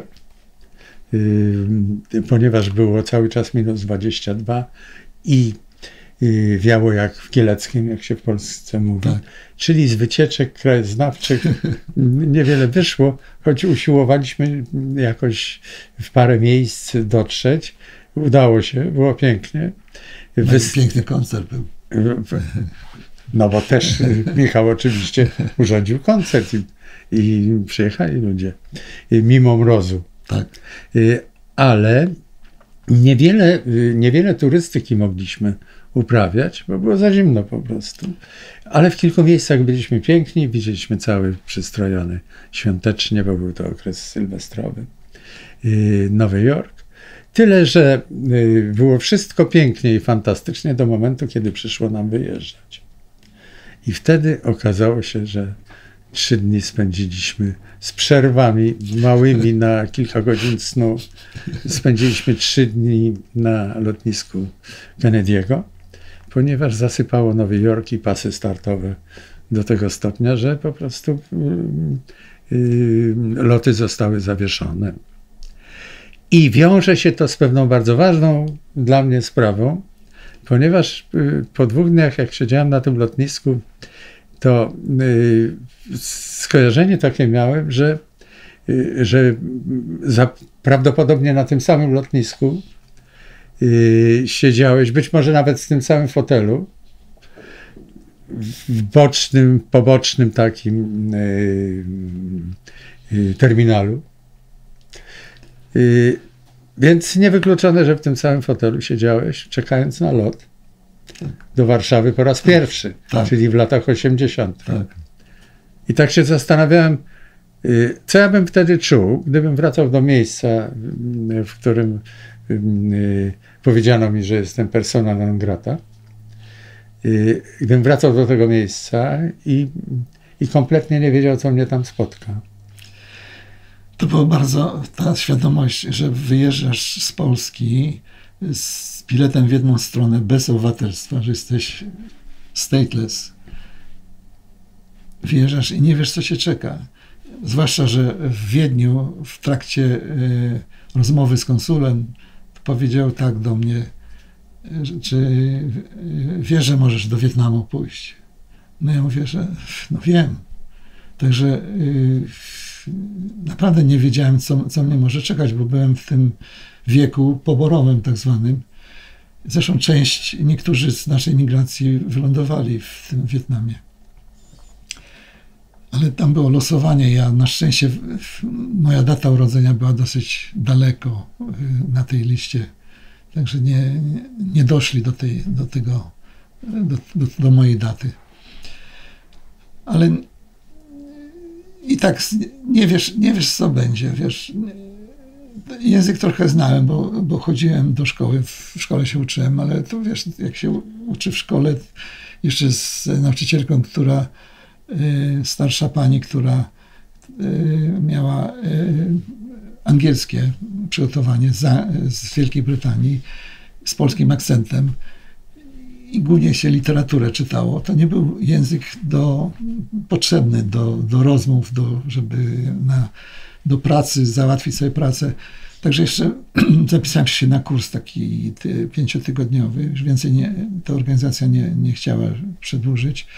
Ponieważ było cały czas minus dwadzieścia dwa i wiało jak w Kieleckim, jak się w Polsce mówi. Tak. Czyli z wycieczek krajoznawczych niewiele wyszło, choć usiłowaliśmy jakoś w parę miejsc dotrzeć. Udało się, było pięknie. Wys... Piękny koncert był. No bo też Michał oczywiście urządził koncert i, i przyjechali ludzie, mimo mrozu. Tak. Ale niewiele, niewiele turystyki mogliśmy uprawiać, bo było za zimno po prostu. Ale w kilku miejscach byliśmy piękni, widzieliśmy cały przystrojony świątecznie, bo był to okres sylwestrowy. Nowy Jork. Tyle, że było wszystko pięknie i fantastycznie do momentu, kiedy przyszło nam wyjeżdżać. I wtedy okazało się, że trzy dni spędziliśmy z przerwami małymi na kilka godzin snu. Spędziliśmy trzy dni na lotnisku Kennedy'ego, ponieważ zasypało Nowy Jork i pasy startowe do tego stopnia, że po prostu yy, yy, loty zostały zawieszone. I wiąże się to z pewną bardzo ważną dla mnie sprawą, ponieważ yy, po dwóch dniach, jak siedziałem na tym lotnisku, to yy, skojarzenie takie miałem, że, yy, że za, prawdopodobnie na tym samym lotnisku yy, siedziałeś, być może nawet w tym samym fotelu, w bocznym, pobocznym takim yy, yy, terminalu. Yy, więc niewykluczone, że w tym samym fotelu siedziałeś, czekając na lot do Warszawy po raz pierwszy, tak. Czyli w latach osiemdziesiątych. Tak. I tak się zastanawiałem, yy, co ja bym wtedy czuł, gdybym wracał do miejsca, yy, w którym yy, powiedziano mi, że jestem persona non grata. Yy, gdybym wracał do tego miejsca i, i kompletnie nie wiedział, co mnie tam spotka. To była bardzo ta świadomość, że wyjeżdżasz z Polski z biletem w jedną stronę, bez obywatelstwa, że jesteś stateless. Wyjeżdżasz i nie wiesz, co cię czeka. Zwłaszcza, że w Wiedniu w trakcie y, rozmowy z konsulem powiedział tak do mnie, czy y, wiesz, że możesz do Wietnamu pójść? No ja mówię, że no wiem. Także y, naprawdę nie wiedziałem, co, co mnie może czekać, bo byłem w tym wieku poborowym tak zwanym. Zresztą część, niektórzy z naszej migracji wylądowali w tym Wietnamie. Ale tam było losowanie. Ja na szczęście, moja data urodzenia była dosyć daleko na tej liście. Także nie, nie doszli do, tej, do tego, do, do, do mojej daty. Ale i tak nie wiesz, nie wiesz, co będzie, wiesz. Język trochę znałem, bo, bo chodziłem do szkoły, w szkole się uczyłem, ale to wiesz, jak się uczy w szkole, jeszcze z nauczycielką, która, y, starsza pani, która y, miała y, angielskie przygotowanie z, z Wielkiej Brytanii, z polskim akcentem i głównie się literaturę czytało. To nie był język do, potrzebny do, do rozmów, do, żeby na, do pracy, załatwić sobie pracę. Także jeszcze zapisałem się na kurs taki ty, pięciotygodniowy. Już więcej nie, ta organizacja nie, nie chciała przedłużyć.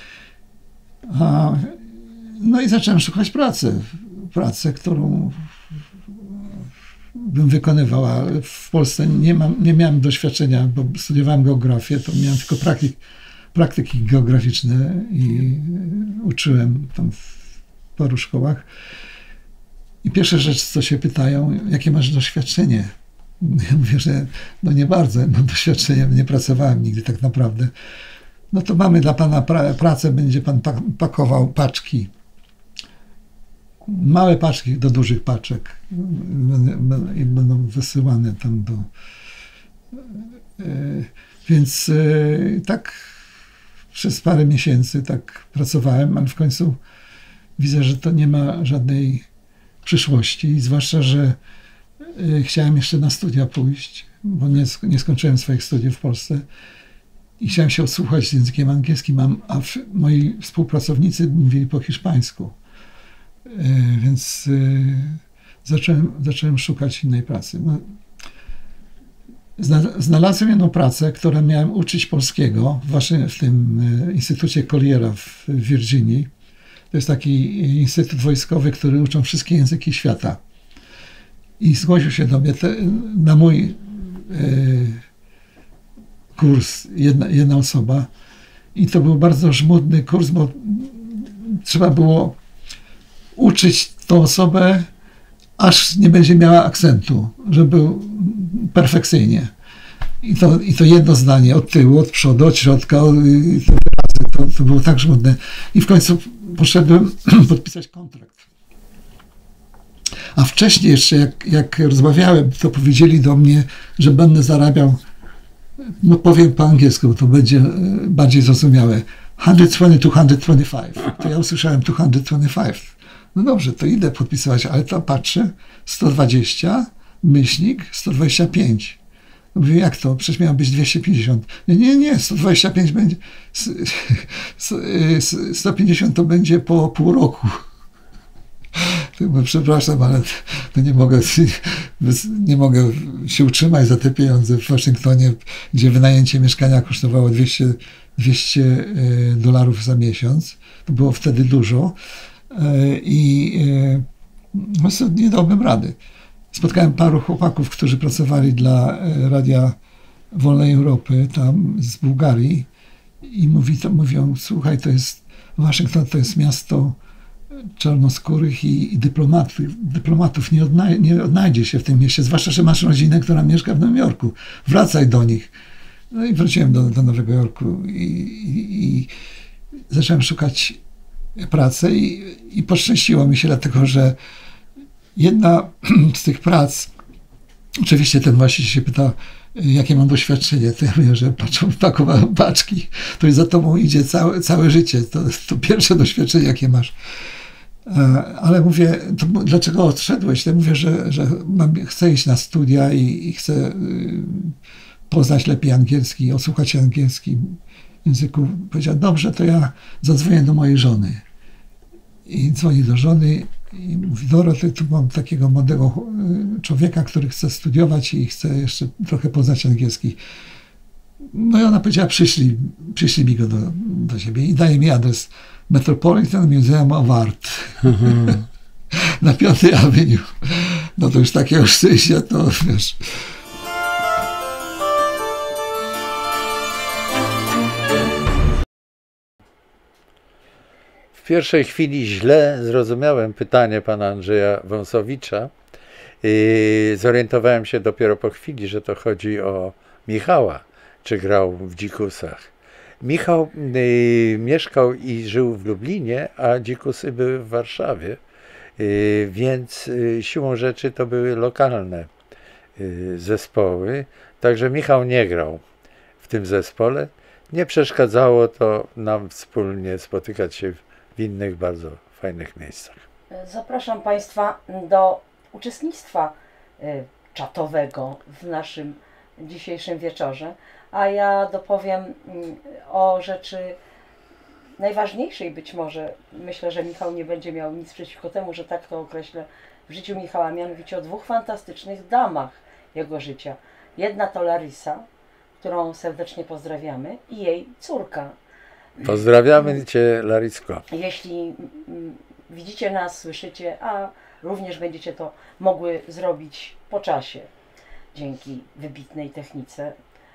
A, no i zacząłem szukać pracy. Pracę, którą bym wykonywał, ale w Polsce nie, mam, nie miałem doświadczenia, bo studiowałem geografię, to miałem tylko praktyk, praktyki geograficzne i uczyłem tam w paru szkołach. I pierwsza rzecz, co się pytają, jakie masz doświadczenie? Ja mówię, że no nie bardzo, mam doświadczenie, nie pracowałem nigdy tak naprawdę. No to mamy dla pana pra pracę, będzie pan pakował paczki. Małe paczki do dużych paczek i będą wysyłane tam do... Więc tak przez parę miesięcy tak pracowałem, ale w końcu widzę, że to nie ma żadnej przyszłości, zwłaszcza, że y, chciałem jeszcze na studia pójść, bo nie, nie skończyłem swoich studiów w Polsce i chciałem się odsłuchać z językiem angielskim, a, a moi współpracownicy mówili po hiszpańsku. Y, więc y, zacząłem, zacząłem szukać innej pracy. No, znalazłem jedną pracę, którą miałem uczyć polskiego właśnie w tym Instytucie Colliera w Virginii. To jest taki instytut wojskowy, który uczą wszystkie języki świata. I zgłosił się do mnie te, na mój y, kurs jedna, jedna osoba. I to był bardzo żmudny kurs, bo trzeba było uczyć tą osobę, aż nie będzie miała akcentu, żeby był perfekcyjnie. I to, i to jedno zdanie od tyłu, od przodu, od środka, i to, to, to było tak żmudne. I w końcu poszedłem podpisać kontrakt. A wcześniej jeszcze, jak, jak rozmawiałem, to powiedzieli do mnie, że będę zarabiał, no powiem po angielsku, bo to będzie bardziej zrozumiałe, sto dwadzieścia to sto dwadzieścia pięć. To ja usłyszałem sto dwadzieścia pięć. No dobrze, to idę podpisywać, ale to patrzę, sto dwadzieścia, myślnik, sto dwadzieścia pięć. No mówię, jak to? Przecież miało być dwieście pięćdziesiąt. Nie, nie, nie, sto dwadzieścia pięć będzie, sto pięćdziesiąt to będzie po pół roku. No, przepraszam, ale to nie mogę, nie mogę się utrzymać za te pieniądze w Waszyngtonie, gdzie wynajęcie mieszkania kosztowało dwieście dolarów za miesiąc. To było wtedy dużo. I no, nie dałbym rady. Spotkałem paru chłopaków, którzy pracowali dla Radia Wolnej Europy, tam z Bułgarii i mówi, to, mówią, słuchaj, to jest, Waszyngton to jest miasto czarnoskórych i, i dyplomatów. Dyplomatów nie, odnaj, nie odnajdzie się w tym mieście, zwłaszcza, że masz rodzinę, która mieszka w Nowym Jorku. Wracaj do nich. No i wróciłem do, do Nowego Jorku i, i, i zacząłem szukać pracy i, i poszczęściło mi się, dlatego że jedna z tych prac, oczywiście ten właściciel się pyta, jakie mam doświadczenie, to ja mówię, że patrzą, pakowałem paczki, to za tobą idzie całe, całe życie, to, to pierwsze doświadczenie, jakie masz. Ale mówię, to dlaczego odszedłeś? Ja mówię, że, że mam, chcę iść na studia i, i chcę poznać lepiej angielski, osłuchać angielski języku. Powiedział, dobrze, to ja zadzwonię do mojej żony. I dzwoni do żony i mówi, Doroty, tu mam takiego młodego człowieka, który chce studiować i chce jeszcze trochę poznać angielski. No i ona powiedziała, przyślij, przyślij mi go do, do siebie i daje mi adres Metropolitan Museum of Art mhm. na Piątej Avenue. No to już takiego szczęścia, to wiesz... W pierwszej chwili źle zrozumiałem pytanie pana Andrzeja Wąsowicza. Zorientowałem się dopiero po chwili, że to chodzi o Michała, czy grał w Dzikusach. Michał y, mieszkał i żył w Lublinie, a Dzikusy były w Warszawie, y, więc y, siłą rzeczy to były lokalne y, zespoły. Także Michał nie grał w tym zespole. Nie przeszkadzało to nam wspólnie spotykać się w innych bardzo fajnych miejscach. Zapraszam Państwa do uczestnictwa czatowego w naszym dzisiejszym wieczorze, a ja dopowiem o rzeczy najważniejszej być może. Myślę, że Michał nie będzie miał nic przeciwko temu, że tak to określę, w życiu Michała, mianowicie o dwóch fantastycznych damach jego życia. Jedna to Larisa, którą serdecznie pozdrawiamy, i jej córka. Pozdrawiamy Cię, Larysko. Jeśli widzicie nas, słyszycie, a również będziecie to mogły zrobić po czasie, dzięki wybitnej technice.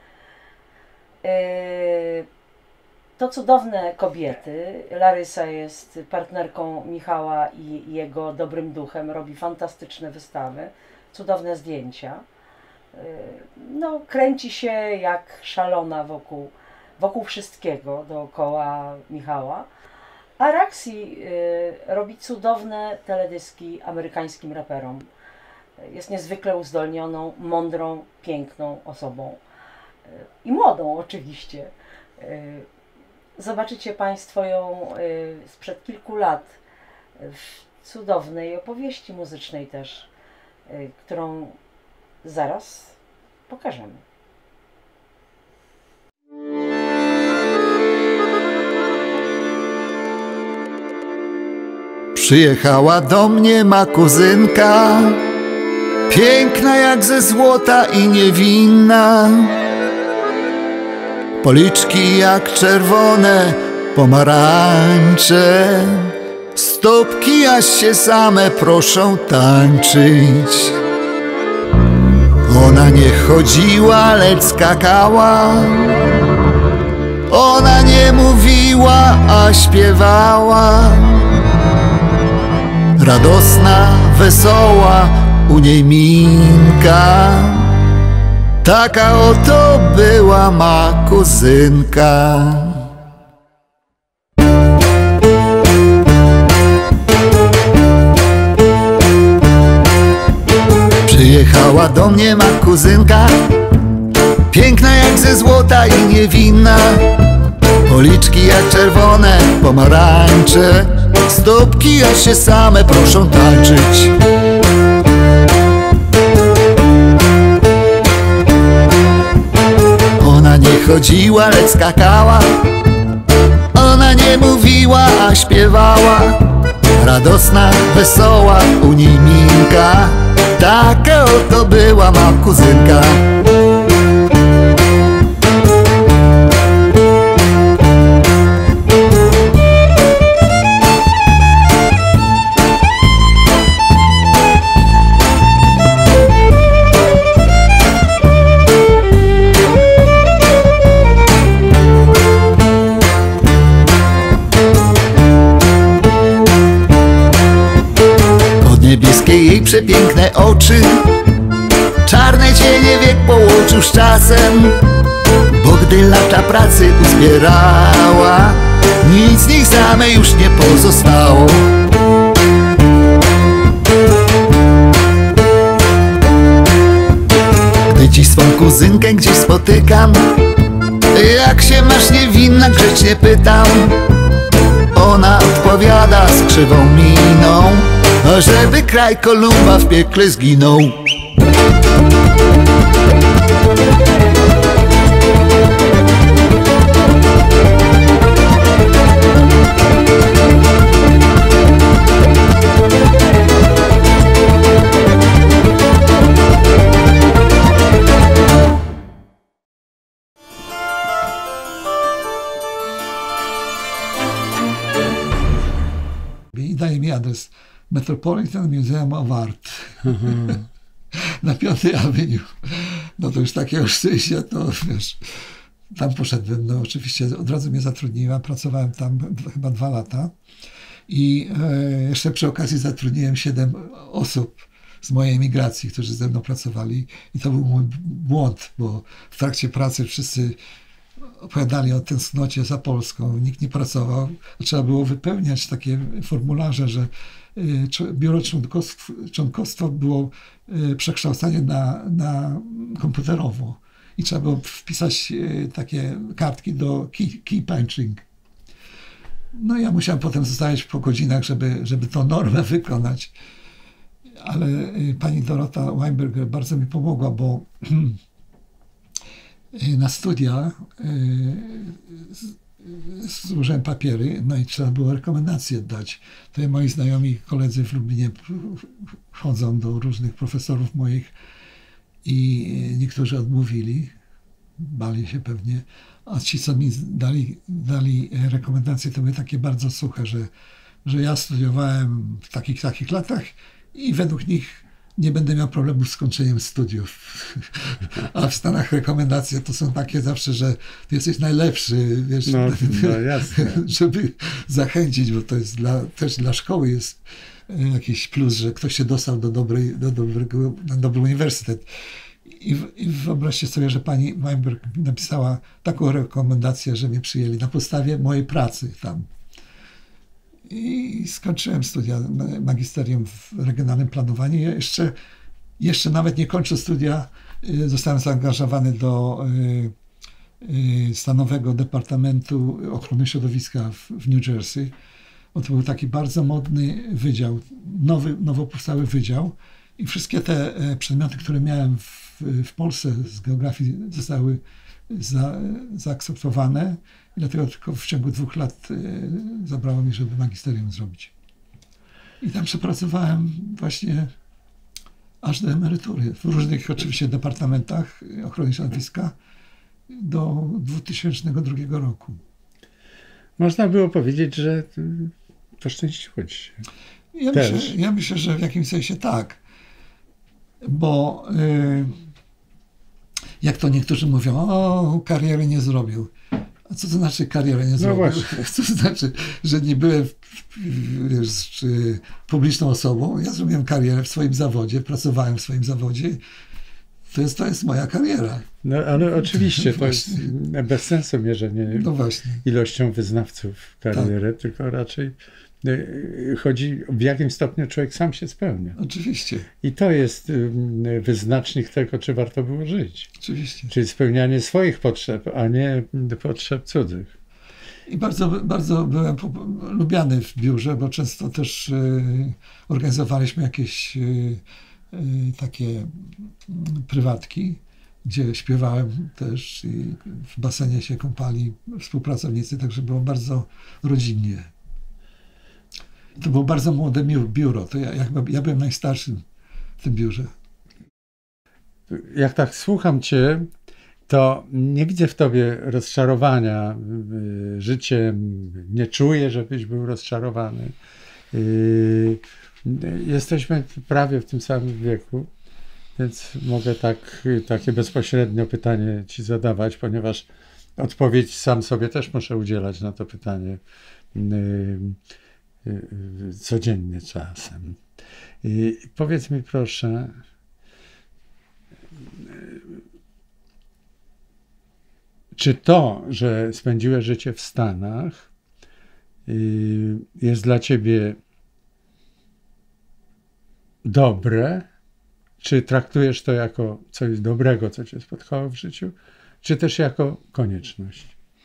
To cudowne kobiety. Larysa jest partnerką Michała i jego dobrym duchem, robi fantastyczne wystawy, cudowne zdjęcia. No, kręci się jak szalona wokół wokół wszystkiego dookoła Michała, a Raxi y, robi cudowne teledyski amerykańskim raperom. Jest niezwykle uzdolnioną, mądrą, piękną osobą y, i młodą oczywiście. Y, zobaczycie Państwo ją y, sprzed kilku lat w cudownej opowieści muzycznej też, którą zaraz pokażemy. Przyjechała do mnie ma kuzynka, piękna jak ze złota i niewinna. Policzki jak czerwone pomarańcze, stópki aż się same proszą tańczyć. Ona nie chodziła, lecz skakała, ona nie mówiła, a śpiewała. Radosna, wesoła, u niej minka, taka oto była ma kuzynka. Przyjechała do mnie ma kuzynka, piękna jak ze złota i niewinna. Policzki jak czerwone pomarańcze, stópki aż się same proszą tańczyć. Ona nie chodziła, lecz skakała, ona nie mówiła, a śpiewała. Radosna, wesoła, u niej minka, taka oto była ma kuzynka. Niebieskie jej przepiękne oczy, czarne cienie wiek połączył z czasem, bo gdy lata pracy uzbierała, nic z nich same już nie pozostało. Gdy dziś swą kuzynkę gdzieś spotykam, jak się masz niewinna, grzecznie pytam. Ona odpowiada z krzywą miną, żeby kraj Kolumba w piekle zginął. I daje mi adres Metropolitan Museum of Art na Piątej Avenue. No to już takiego szczęścia, to wiesz, tam poszedłem. No oczywiście od razu mnie zatrudniła, pracowałem tam chyba dwa lata i e, jeszcze przy okazji zatrudniłem siedem osób z mojej emigracji, którzy ze mną pracowali i to był mój błąd, bo w trakcie pracy wszyscy opowiadali o tęsknocie za Polską, nikt nie pracował, trzeba było wypełniać takie formularze, że biuro członkostwa, członkostwa było przekształcane na, na komputerowo i trzeba było wpisać takie kartki do key, key punching. No ja musiałem potem zostać po godzinach, żeby, żeby tą normę wykonać, ale pani Dorota Weinberger bardzo mi pomogła, bo na studia złożyłem papiery, no i trzeba było rekomendacje dać. To moi znajomi koledzy w Lublinie chodzą do różnych profesorów moich i niektórzy odmówili, bali się pewnie, a ci, co mi dali, dali rekomendacje, to były takie bardzo suche, że, że ja studiowałem w takich, takich latach i według nich nie będę miał problemu z skończeniem studiów. A w Stanach rekomendacje to są takie zawsze, że ty jesteś najlepszy, wiesz, no, no jasne. żeby zachęcić, bo to jest dla, też dla szkoły jest jakiś plus, że ktoś się dostał do, dobrej, do dobrego, na dobry uniwersytet. I, I wyobraźcie sobie, że pani Weinberg napisała taką rekomendację, że mnie przyjęli na podstawie mojej pracy tam. I skończyłem studia magisterium w regionalnym planowaniu. Ja jeszcze, jeszcze nawet nie kończę studia, zostałem zaangażowany do Stanowego Departamentu Ochrony Środowiska w, w New Jersey. bo to był taki bardzo modny wydział, nowy, nowo powstały wydział i wszystkie te przedmioty, które miałem w, w Polsce z geografii zostały za, zaakceptowane i dlatego tylko w ciągu dwóch lat zabrało mi, żeby magisterium zrobić. I tam przepracowałem właśnie aż do emerytury, w różnych oczywiście departamentach ochrony środowiska do dwutysięcznego drugiego roku. Można było powiedzieć, że poszczęściło ci się. Ja myślę, ja myślę, że w jakimś sensie tak, bo y, jak to niektórzy mówią, o, kariery nie zrobił. A co to znaczy karierę nie zrobił? No co to znaczy, że nie byłem wiesz, publiczną osobą? Ja zrobiłem karierę w swoim zawodzie, pracowałem w swoim zawodzie. To jest, to jest moja kariera. No ale oczywiście to jest bez sensu mierzenie no właśnie. ilością wyznawców kariery, tak. Tylko raczej chodzi, w jakim stopniu człowiek sam się spełnia. Oczywiście. I to jest wyznacznik tego, czy warto było żyć. Oczywiście. Czyli spełnianie swoich potrzeb, a nie potrzeb cudzych. I bardzo, bardzo byłem lubiany w biurze, bo często też y, organizowaliśmy jakieś y, y, takie prywatki, gdzie śpiewałem też i w basenie się kąpali współpracownicy, także było bardzo rodzinnie. To było bardzo młode biuro. To ja, ja byłem najstarszym w tym biurze. Jak tak słucham cię, to nie widzę w tobie rozczarowania życiem. Nie czuję, żebyś był rozczarowany. Jesteśmy prawie w tym samym wieku, więc mogę tak, takie bezpośrednio pytanie ci zadawać, ponieważ odpowiedź sam sobie też muszę udzielać na to pytanie codziennie czasem. I powiedz mi proszę, czy to, że spędziłeś życie w Stanach, jest dla ciebie dobre? Czy traktujesz to jako coś dobrego, co cię spotkało w życiu, czy też jako konieczność?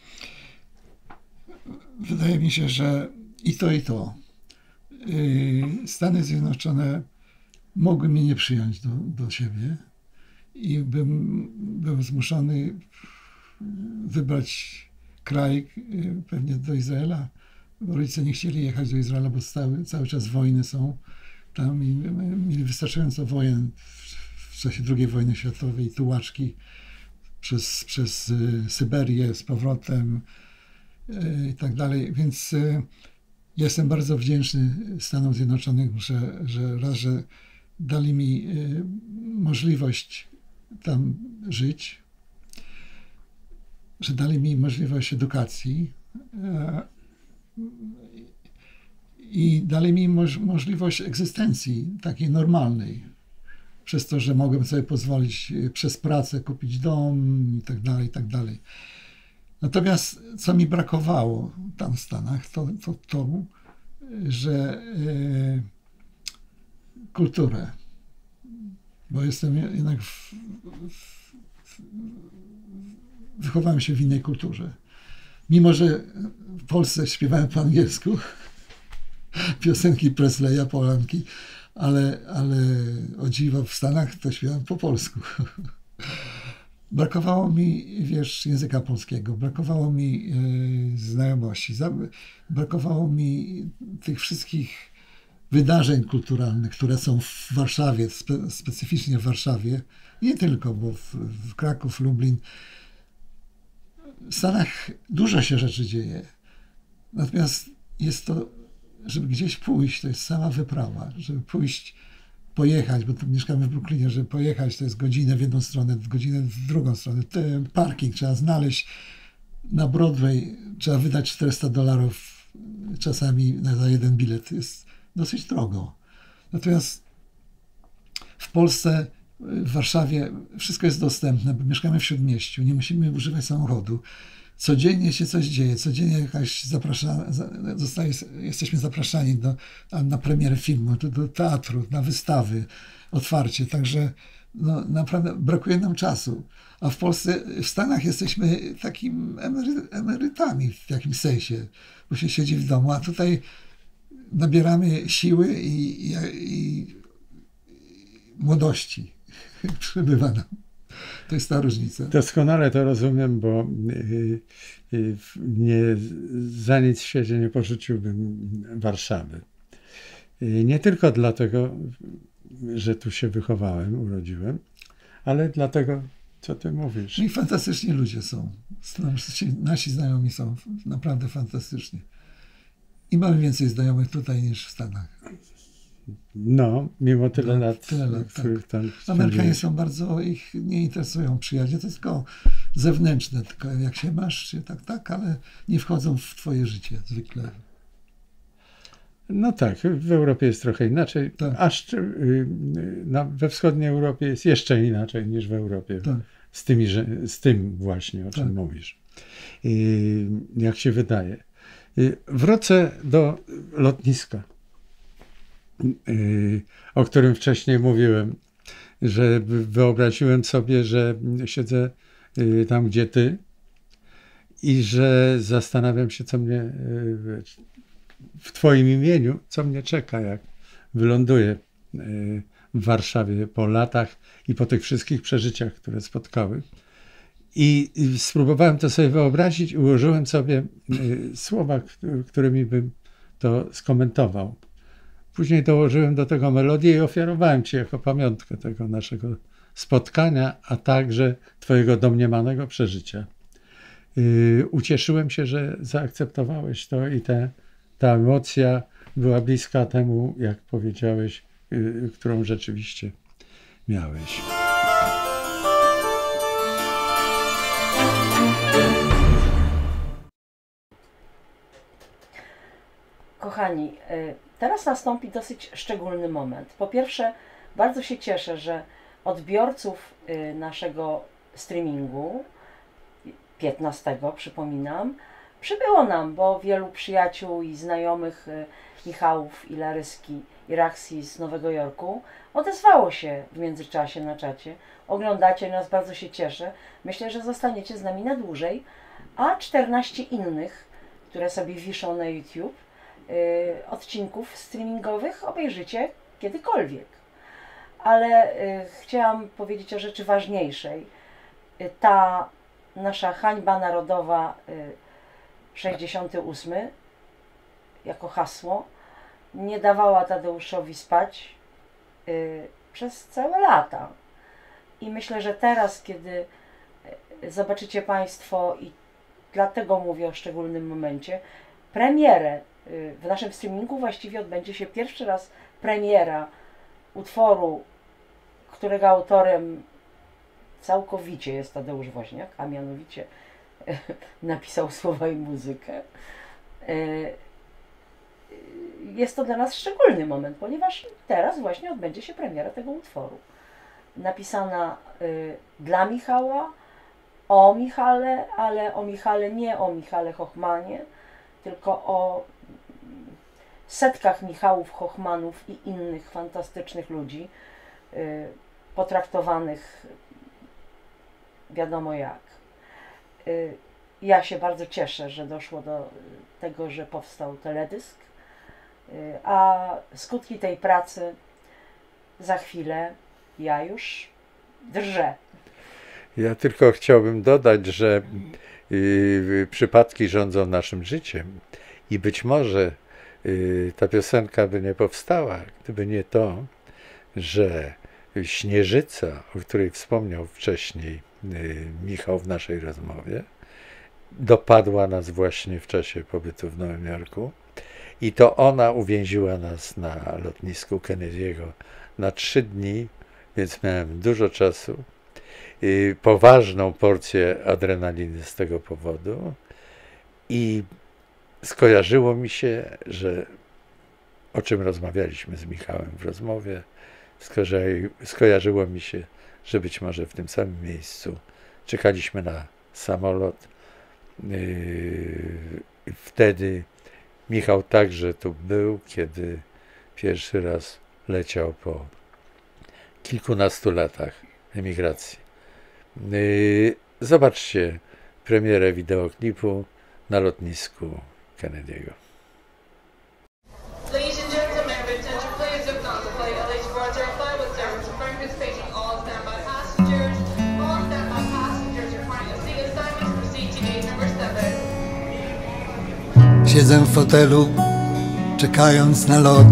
Wydaje mi się, że i to, i to. Stany Zjednoczone mogły mnie nie przyjąć do, do siebie i bym, byłem zmuszony wybrać kraj, pewnie do Izraela. Bo rodzice nie chcieli jechać do Izraela, bo cały, cały czas wojny są tam i mieli wystarczająco wojen w czasie drugiej wojny światowej, tułaczki przez, przez Syberię z powrotem i tak dalej, więc jestem bardzo wdzięczny Stanom Zjednoczonym, że, że raz, że dali mi możliwość tam żyć, że dali mi możliwość edukacji i dali mi moż, możliwość egzystencji takiej normalnej. Przez to, że mogłem sobie pozwolić przez pracę kupić dom i tak dalej, i tak dalej. Natomiast co mi brakowało tam w Stanach, to to, to że e, kulturę. Bo jestem jednak w, w, wychowałem się w innej kulturze. Mimo że w Polsce śpiewałem po angielsku, piosenki Presleya, Polanki, ale, ale o dziwo w Stanach to śpiewałem po polsku. Brakowało mi, wiesz, języka polskiego, brakowało mi y, znajomości, brakowało mi tych wszystkich wydarzeń kulturalnych, które są w Warszawie, spe, specyficznie w Warszawie, nie tylko, bo w, w Kraków, Lublin. W Stanach dużo się rzeczy dzieje, natomiast jest to, żeby gdzieś pójść, to jest sama wyprawa, żeby pójść, pojechać, bo tu mieszkamy w Brooklynie, żeby pojechać, to jest godzinę w jedną stronę, godzinę w drugą stronę. Ten parking trzeba znaleźć na Broadway, trzeba wydać czterysta dolarów czasami za jeden bilet. Jest dosyć drogo. Natomiast w Polsce, w Warszawie wszystko jest dostępne, bo mieszkamy w Śródmieściu, nie musimy używać samochodu. Codziennie się coś dzieje, codziennie jakaś zaprasza, zostaje, jesteśmy zapraszani do, na premierę filmu, do, do teatru, na wystawy, otwarcie, także no, naprawdę brakuje nam czasu. A w Polsce, w Stanach jesteśmy takimi emery, emerytami w jakimś sensie, bo się siedzi w domu, a tutaj nabieramy siły i, i, i młodości. Przybywa nam. To jest ta różnica. Doskonale to rozumiem, bo y, y, nie, za nic w świecie nie porzuciłbym Warszawy. Y, nie tylko dlatego, że tu się wychowałem, urodziłem, ale dlatego, co ty mówisz. No i fantastyczni ludzie są. Nasi znajomi są naprawdę fantastyczni. I mamy więcej znajomych tutaj niż w Stanach. No, mimo tyle No, lat, tyle lat, których tak. tam Amerykanie spędziłeś. są bardzo, ich nie interesują przyjaźnie, to jest tylko zewnętrzne, tylko jak się masz, czy tak, tak, ale nie wchodzą w twoje życie zwykle. No tak, w Europie jest trochę inaczej, Tak. a szcz- y, na, we wschodniej Europie jest jeszcze inaczej niż w Europie. Tak. Z, tymi, że, z tym właśnie, o czym Tak. mówisz. I, jak się wydaje. Y, wrócę do lotniska, y, o którym wcześniej mówiłem, że wyobraziłem sobie, że siedzę y, tam, gdzie ty i że zastanawiam się, co mnie y, w twoim imieniu, co mnie czeka, jak wyląduję w Warszawie po latach i po tych wszystkich przeżyciach, które spotkały. I, i spróbowałem to sobie wyobrazić i ułożyłem sobie y, słowa, którymi bym to skomentował. Później dołożyłem do tego melodię i ofiarowałem ci jako pamiątkę tego naszego spotkania, a także twojego domniemanego przeżycia. Y, ucieszyłem się, że zaakceptowałeś to i te ta emocja była bliska temu, jak powiedziałeś, yy, którą rzeczywiście miałeś. Kochani, teraz nastąpi dosyć szczególny moment. Po pierwsze, bardzo się cieszę, że odbiorców naszego streamingu, piętnastego przypominam, przybyło nam, bo wielu przyjaciół i znajomych Michałów i Laryski i Raksi z Nowego Jorku odezwało się w międzyczasie na czacie. Oglądacie nas, bardzo się cieszę. Myślę, że zostaniecie z nami na dłużej. A czternaście innych, które sobie wiszą na YouTube, yy, odcinków streamingowych obejrzycie kiedykolwiek. Ale yy, chciałam powiedzieć o rzeczy ważniejszej. Yy, ta nasza hańba narodowa yy, sześćdziesiąty ósmy jako hasło nie dawała Tadeuszowi spać yy, przez całe lata. I myślę, że teraz, kiedy zobaczycie Państwo, i dlatego mówię o szczególnym momencie, premierę yy, w naszym streamingu właściwie odbędzie się pierwszy raz premiera utworu, którego autorem całkowicie jest Tadeusz Woźniak, a mianowicie napisał słowa i muzykę. Jest to dla nas szczególny moment, ponieważ teraz właśnie odbędzie się premiera tego utworu. Napisana dla Michała, o Michale, ale o Michale nie o Michale Hochmanie, tylko o setkach Michałów, Hochmanów i innych fantastycznych ludzi, potraktowanych wiadomo jak. Ja się bardzo cieszę, że doszło do tego, że powstał teledysk, a skutki tej pracy za chwilę ja już drżę. Ja tylko chciałbym dodać, że yy, przypadki rządzą naszym życiem i być może yy, ta piosenka by nie powstała, gdyby nie to, że Śnieżyca, o której wspomniał wcześniej yy, Michał w naszej rozmowie, dopadła nas właśnie w czasie pobytu w Nowym Jorku i to ona uwięziła nas na lotnisku Kennedy'ego na trzy dni, więc miałem dużo czasu, i poważną porcję adrenaliny z tego powodu i skojarzyło mi się, że o czym rozmawialiśmy z Michałem w rozmowie, skojarzy, skojarzyło mi się, że być może w tym samym miejscu czekaliśmy na samolot. Yy, wtedy Michał także tu był, kiedy pierwszy raz leciał po kilkunastu latach emigracji. Yy, zobaczcie premierę wideoklipu na lotnisku Kennedy'ego. Siedzę w fotelu, czekając na lot.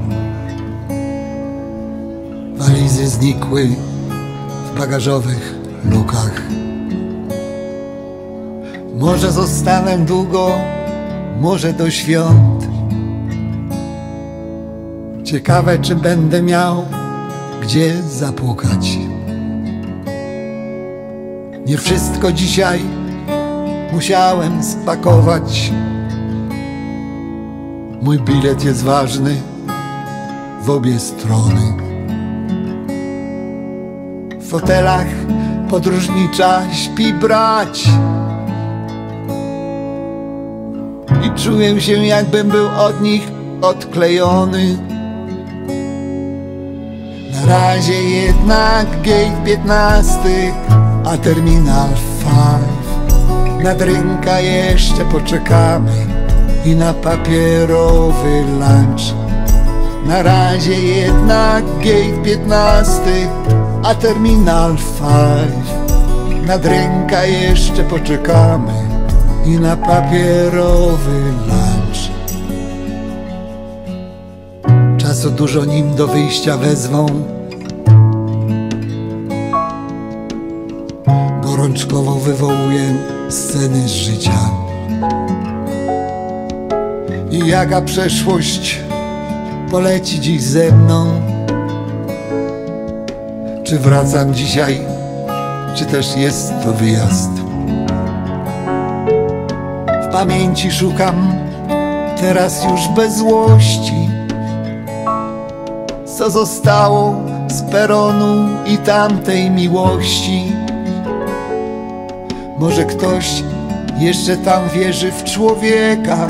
Walizy znikły w bagażowych lukach. Może zostanę długo, może do świąt. Ciekawe, czy będę miał gdzie zapłakać. Nie wszystko dzisiaj musiałem spakować. Mój bilet jest ważny w obie strony. W fotelach podróżnicza śpi brać i czuję się, jakbym był od nich odklejony. Na razie jednak gate piętnasty, a terminal pięć. Na drinka jeszcze poczekamy i na papierowy lunch. Na razie jednak gate piętnasty, a terminal pięć. Na drinka jeszcze poczekamy i na papierowy lunch. Czasu dużo, nim do wyjścia wezwą. Gorączkowo wywołuję sceny z życia. I jaka przeszłość poleci dziś ze mną? Czy wracam dzisiaj, czy też jest to wyjazd? W pamięci szukam teraz już bez złości, co zostało z peronu i tamtej miłości. Może ktoś jeszcze tam wierzy w człowieka.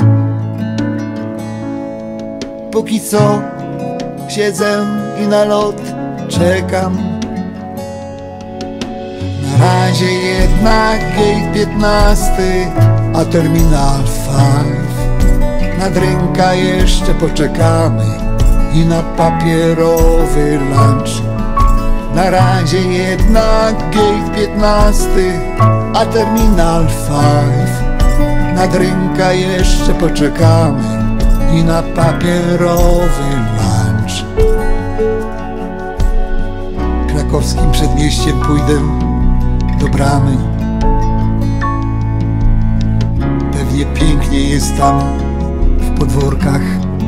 Póki co siedzę i na lot czekam. Na razie jednak gate piętnasty, a terminal pięć. Na drinka jeszcze poczekamy i na papierowy lunch. Na razie jednak gate piętnasty, a terminal pięć. Na drinka jeszcze poczekamy i na papierowy lunch. Krakowskim przedmieściem pójdę do bramy. Pewnie pięknie jest tam w podwórkach.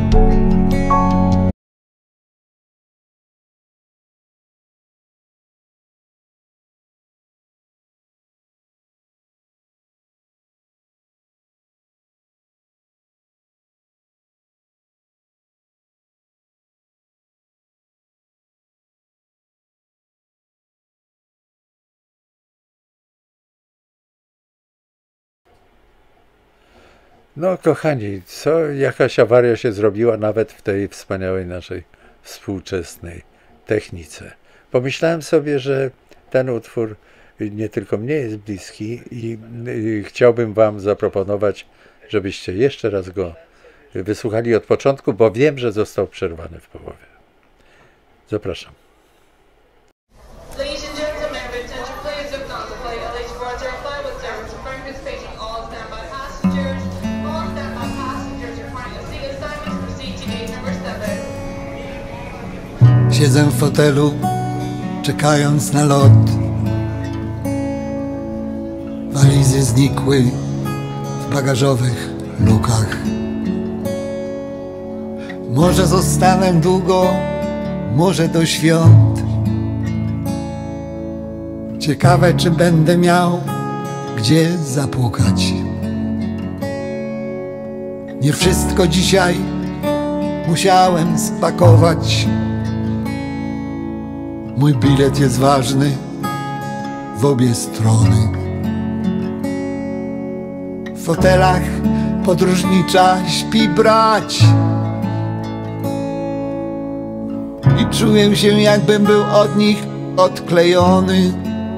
No kochani, co jakaś awaria się zrobiła nawet w tej wspaniałej naszej współczesnej technice. Pomyślałem sobie, że ten utwór nie tylko mnie jest bliski i, i chciałbym wam zaproponować, żebyście jeszcze raz go wysłuchali od początku, bo wiem, że został przerwany w połowie. Zapraszam. Siedzę w fotelu, czekając na lot. Walizy znikły w bagażowych lukach. Może zostanę długo, może do świąt. Ciekawe, czy będę miał gdzie zapłakać. Nie wszystko dzisiaj musiałem spakować. Mój bilet jest ważny w obie strony. W fotelach podróżnicza śpi brać i czuję się, jakbym był od nich odklejony.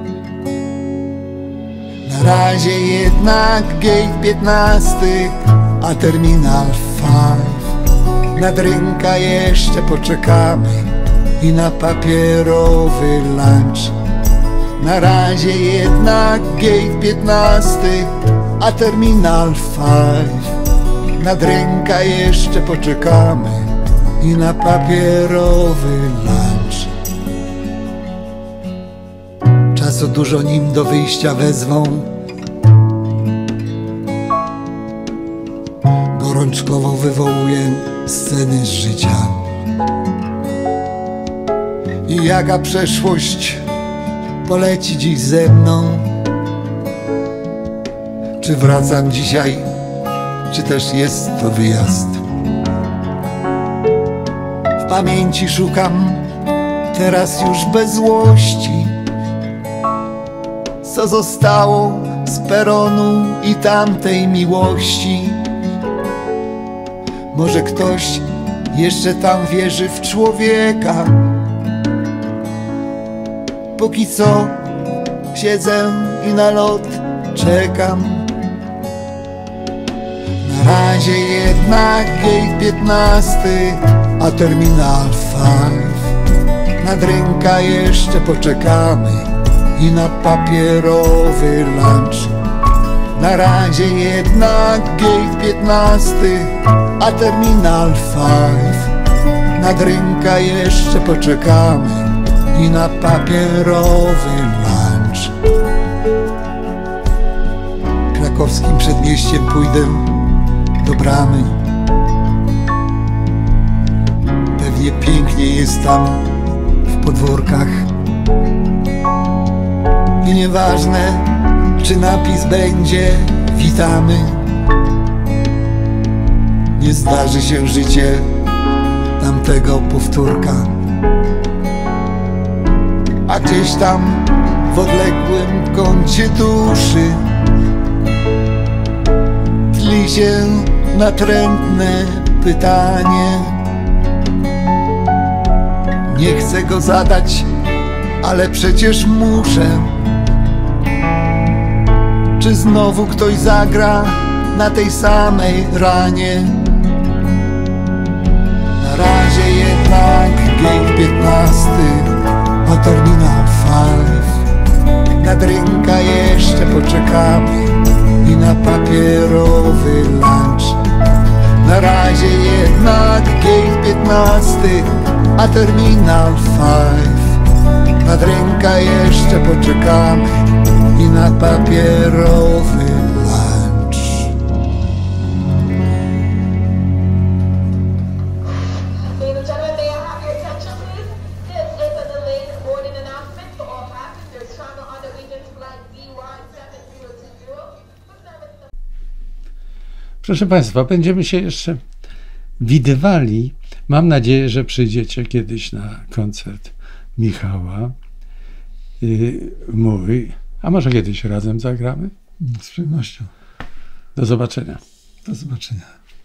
Na razie jednak gate piętnasty, a terminal pięć. Na drinka jeszcze poczekamy i na papierowy lunch. Na razie jednak gate piętnasty, a terminal pięć. Na drinka jeszcze poczekamy i na papierowy lunch. Czasu dużo, nim do wyjścia wezwą. Gorączkowo wywołuję sceny z życia. I jaka przeszłość poleci dziś ze mną? Czy wracam dzisiaj, czy też jest to wyjazd? W pamięci szukam teraz już bez złości, co zostało z peronu i tamtej miłości. Może ktoś jeszcze tam wierzy w człowieka. Póki co siedzę i na lot czekam. Na razie jednak gate piętnasty, a terminal pięć. Na drinka jeszcze poczekamy i na papierowy lunch. Na razie jednak gate piętnasty, a terminal pięć. Na drinka jeszcze poczekamy i na papierowy lunch. Krakowskim przedmieściem pójdę do bramy. Pewnie pięknie jest tam w podwórkach. I nieważne, czy napis będzie witamy. Nie zdarzy się życie tamtego powtórka. A gdzieś tam w odległym kącie duszy tli się natrętne pytanie. Nie chcę go zadać, ale przecież muszę. Czy znowu ktoś zagra na tej samej ranie? Na razie jednak gate piętnasty, a terminal pięć. Na drinka jeszcze poczekamy i na papierowy lunch. Na razie jednak gate piętnasty, a terminal pięć. Na drinka jeszcze poczekamy i na papierowy lunch. Proszę Państwa, będziemy się jeszcze widywali. Mam nadzieję, że przyjdziecie kiedyś na koncert Michała, yy, mój, a może kiedyś razem zagramy? Z przyjemnością. Do zobaczenia. Do zobaczenia.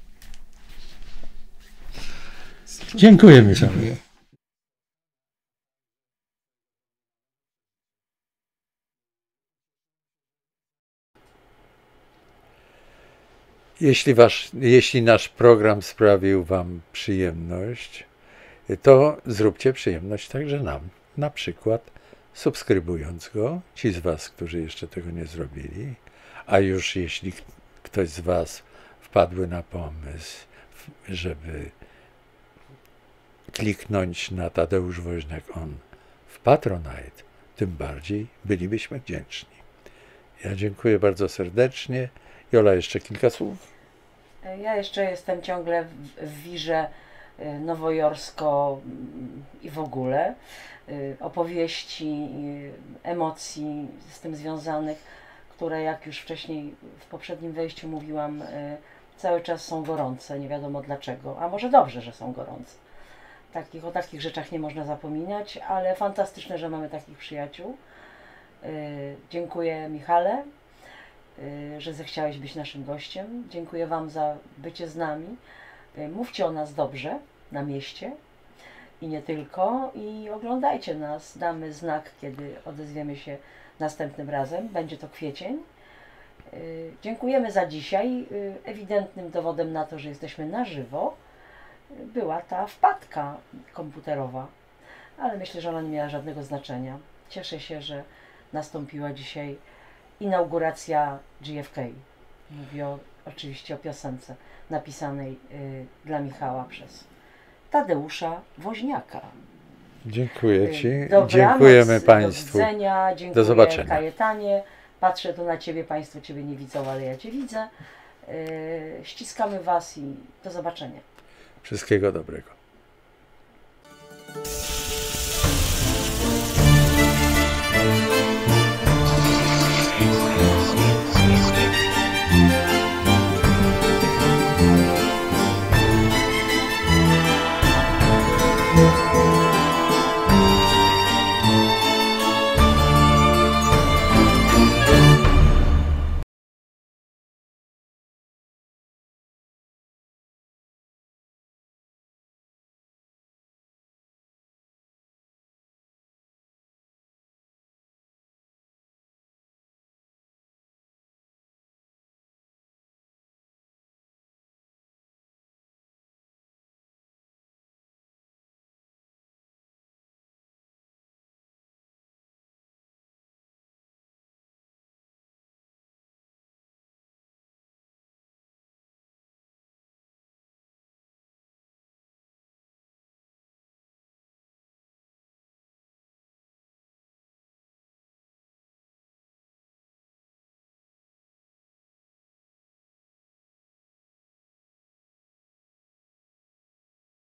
Dziękuję, Michał. Dziękuję. Jeśli, wasz, jeśli nasz program sprawił Wam przyjemność, to zróbcie przyjemność także nam. Na przykład subskrybując go, ci z Was, którzy jeszcze tego nie zrobili, a już jeśli ktoś z Was wpadły na pomysł, żeby kliknąć na Tadeusz Woźniak On w Patronite, tym bardziej bylibyśmy wdzięczni. Ja dziękuję bardzo serdecznie. Jola, jeszcze kilka słów? Ja jeszcze jestem ciągle w, w wirze nowojorsko i w ogóle. Opowieści, emocji z tym związanych, które jak już wcześniej w poprzednim wejściu mówiłam, cały czas są gorące, nie wiadomo dlaczego, a może dobrze, że są gorące. Takich, o takich rzeczach nie można zapominać, ale fantastyczne, że mamy takich przyjaciół. Dziękuję, Michale, że zechciałeś być naszym gościem. Dziękuję Wam za bycie z nami. Mówcie o nas dobrze na mieście i nie tylko. I oglądajcie nas. Damy znak, kiedy odezwiemy się następnym razem. Będzie to kwiecień. Dziękujemy za dzisiaj. Ewidentnym dowodem na to, że jesteśmy na żywo, była ta wpadka komputerowa. Ale myślę, że ona nie miała żadnego znaczenia. Cieszę się, że nastąpiła dzisiaj inauguracja G F K. Mówię o, oczywiście o piosence napisanej y, dla Michała przez Tadeusza Woźniaka. Dziękuję Ci. Dobranoc, Dziękujemy Państwu. Do widzenia. Dziękuję, do zobaczenia. Kajetanie. Patrzę tu na Ciebie, Państwo Ciebie nie widzą, ale ja Cię widzę. Yy, ściskamy Was i do zobaczenia. Wszystkiego dobrego.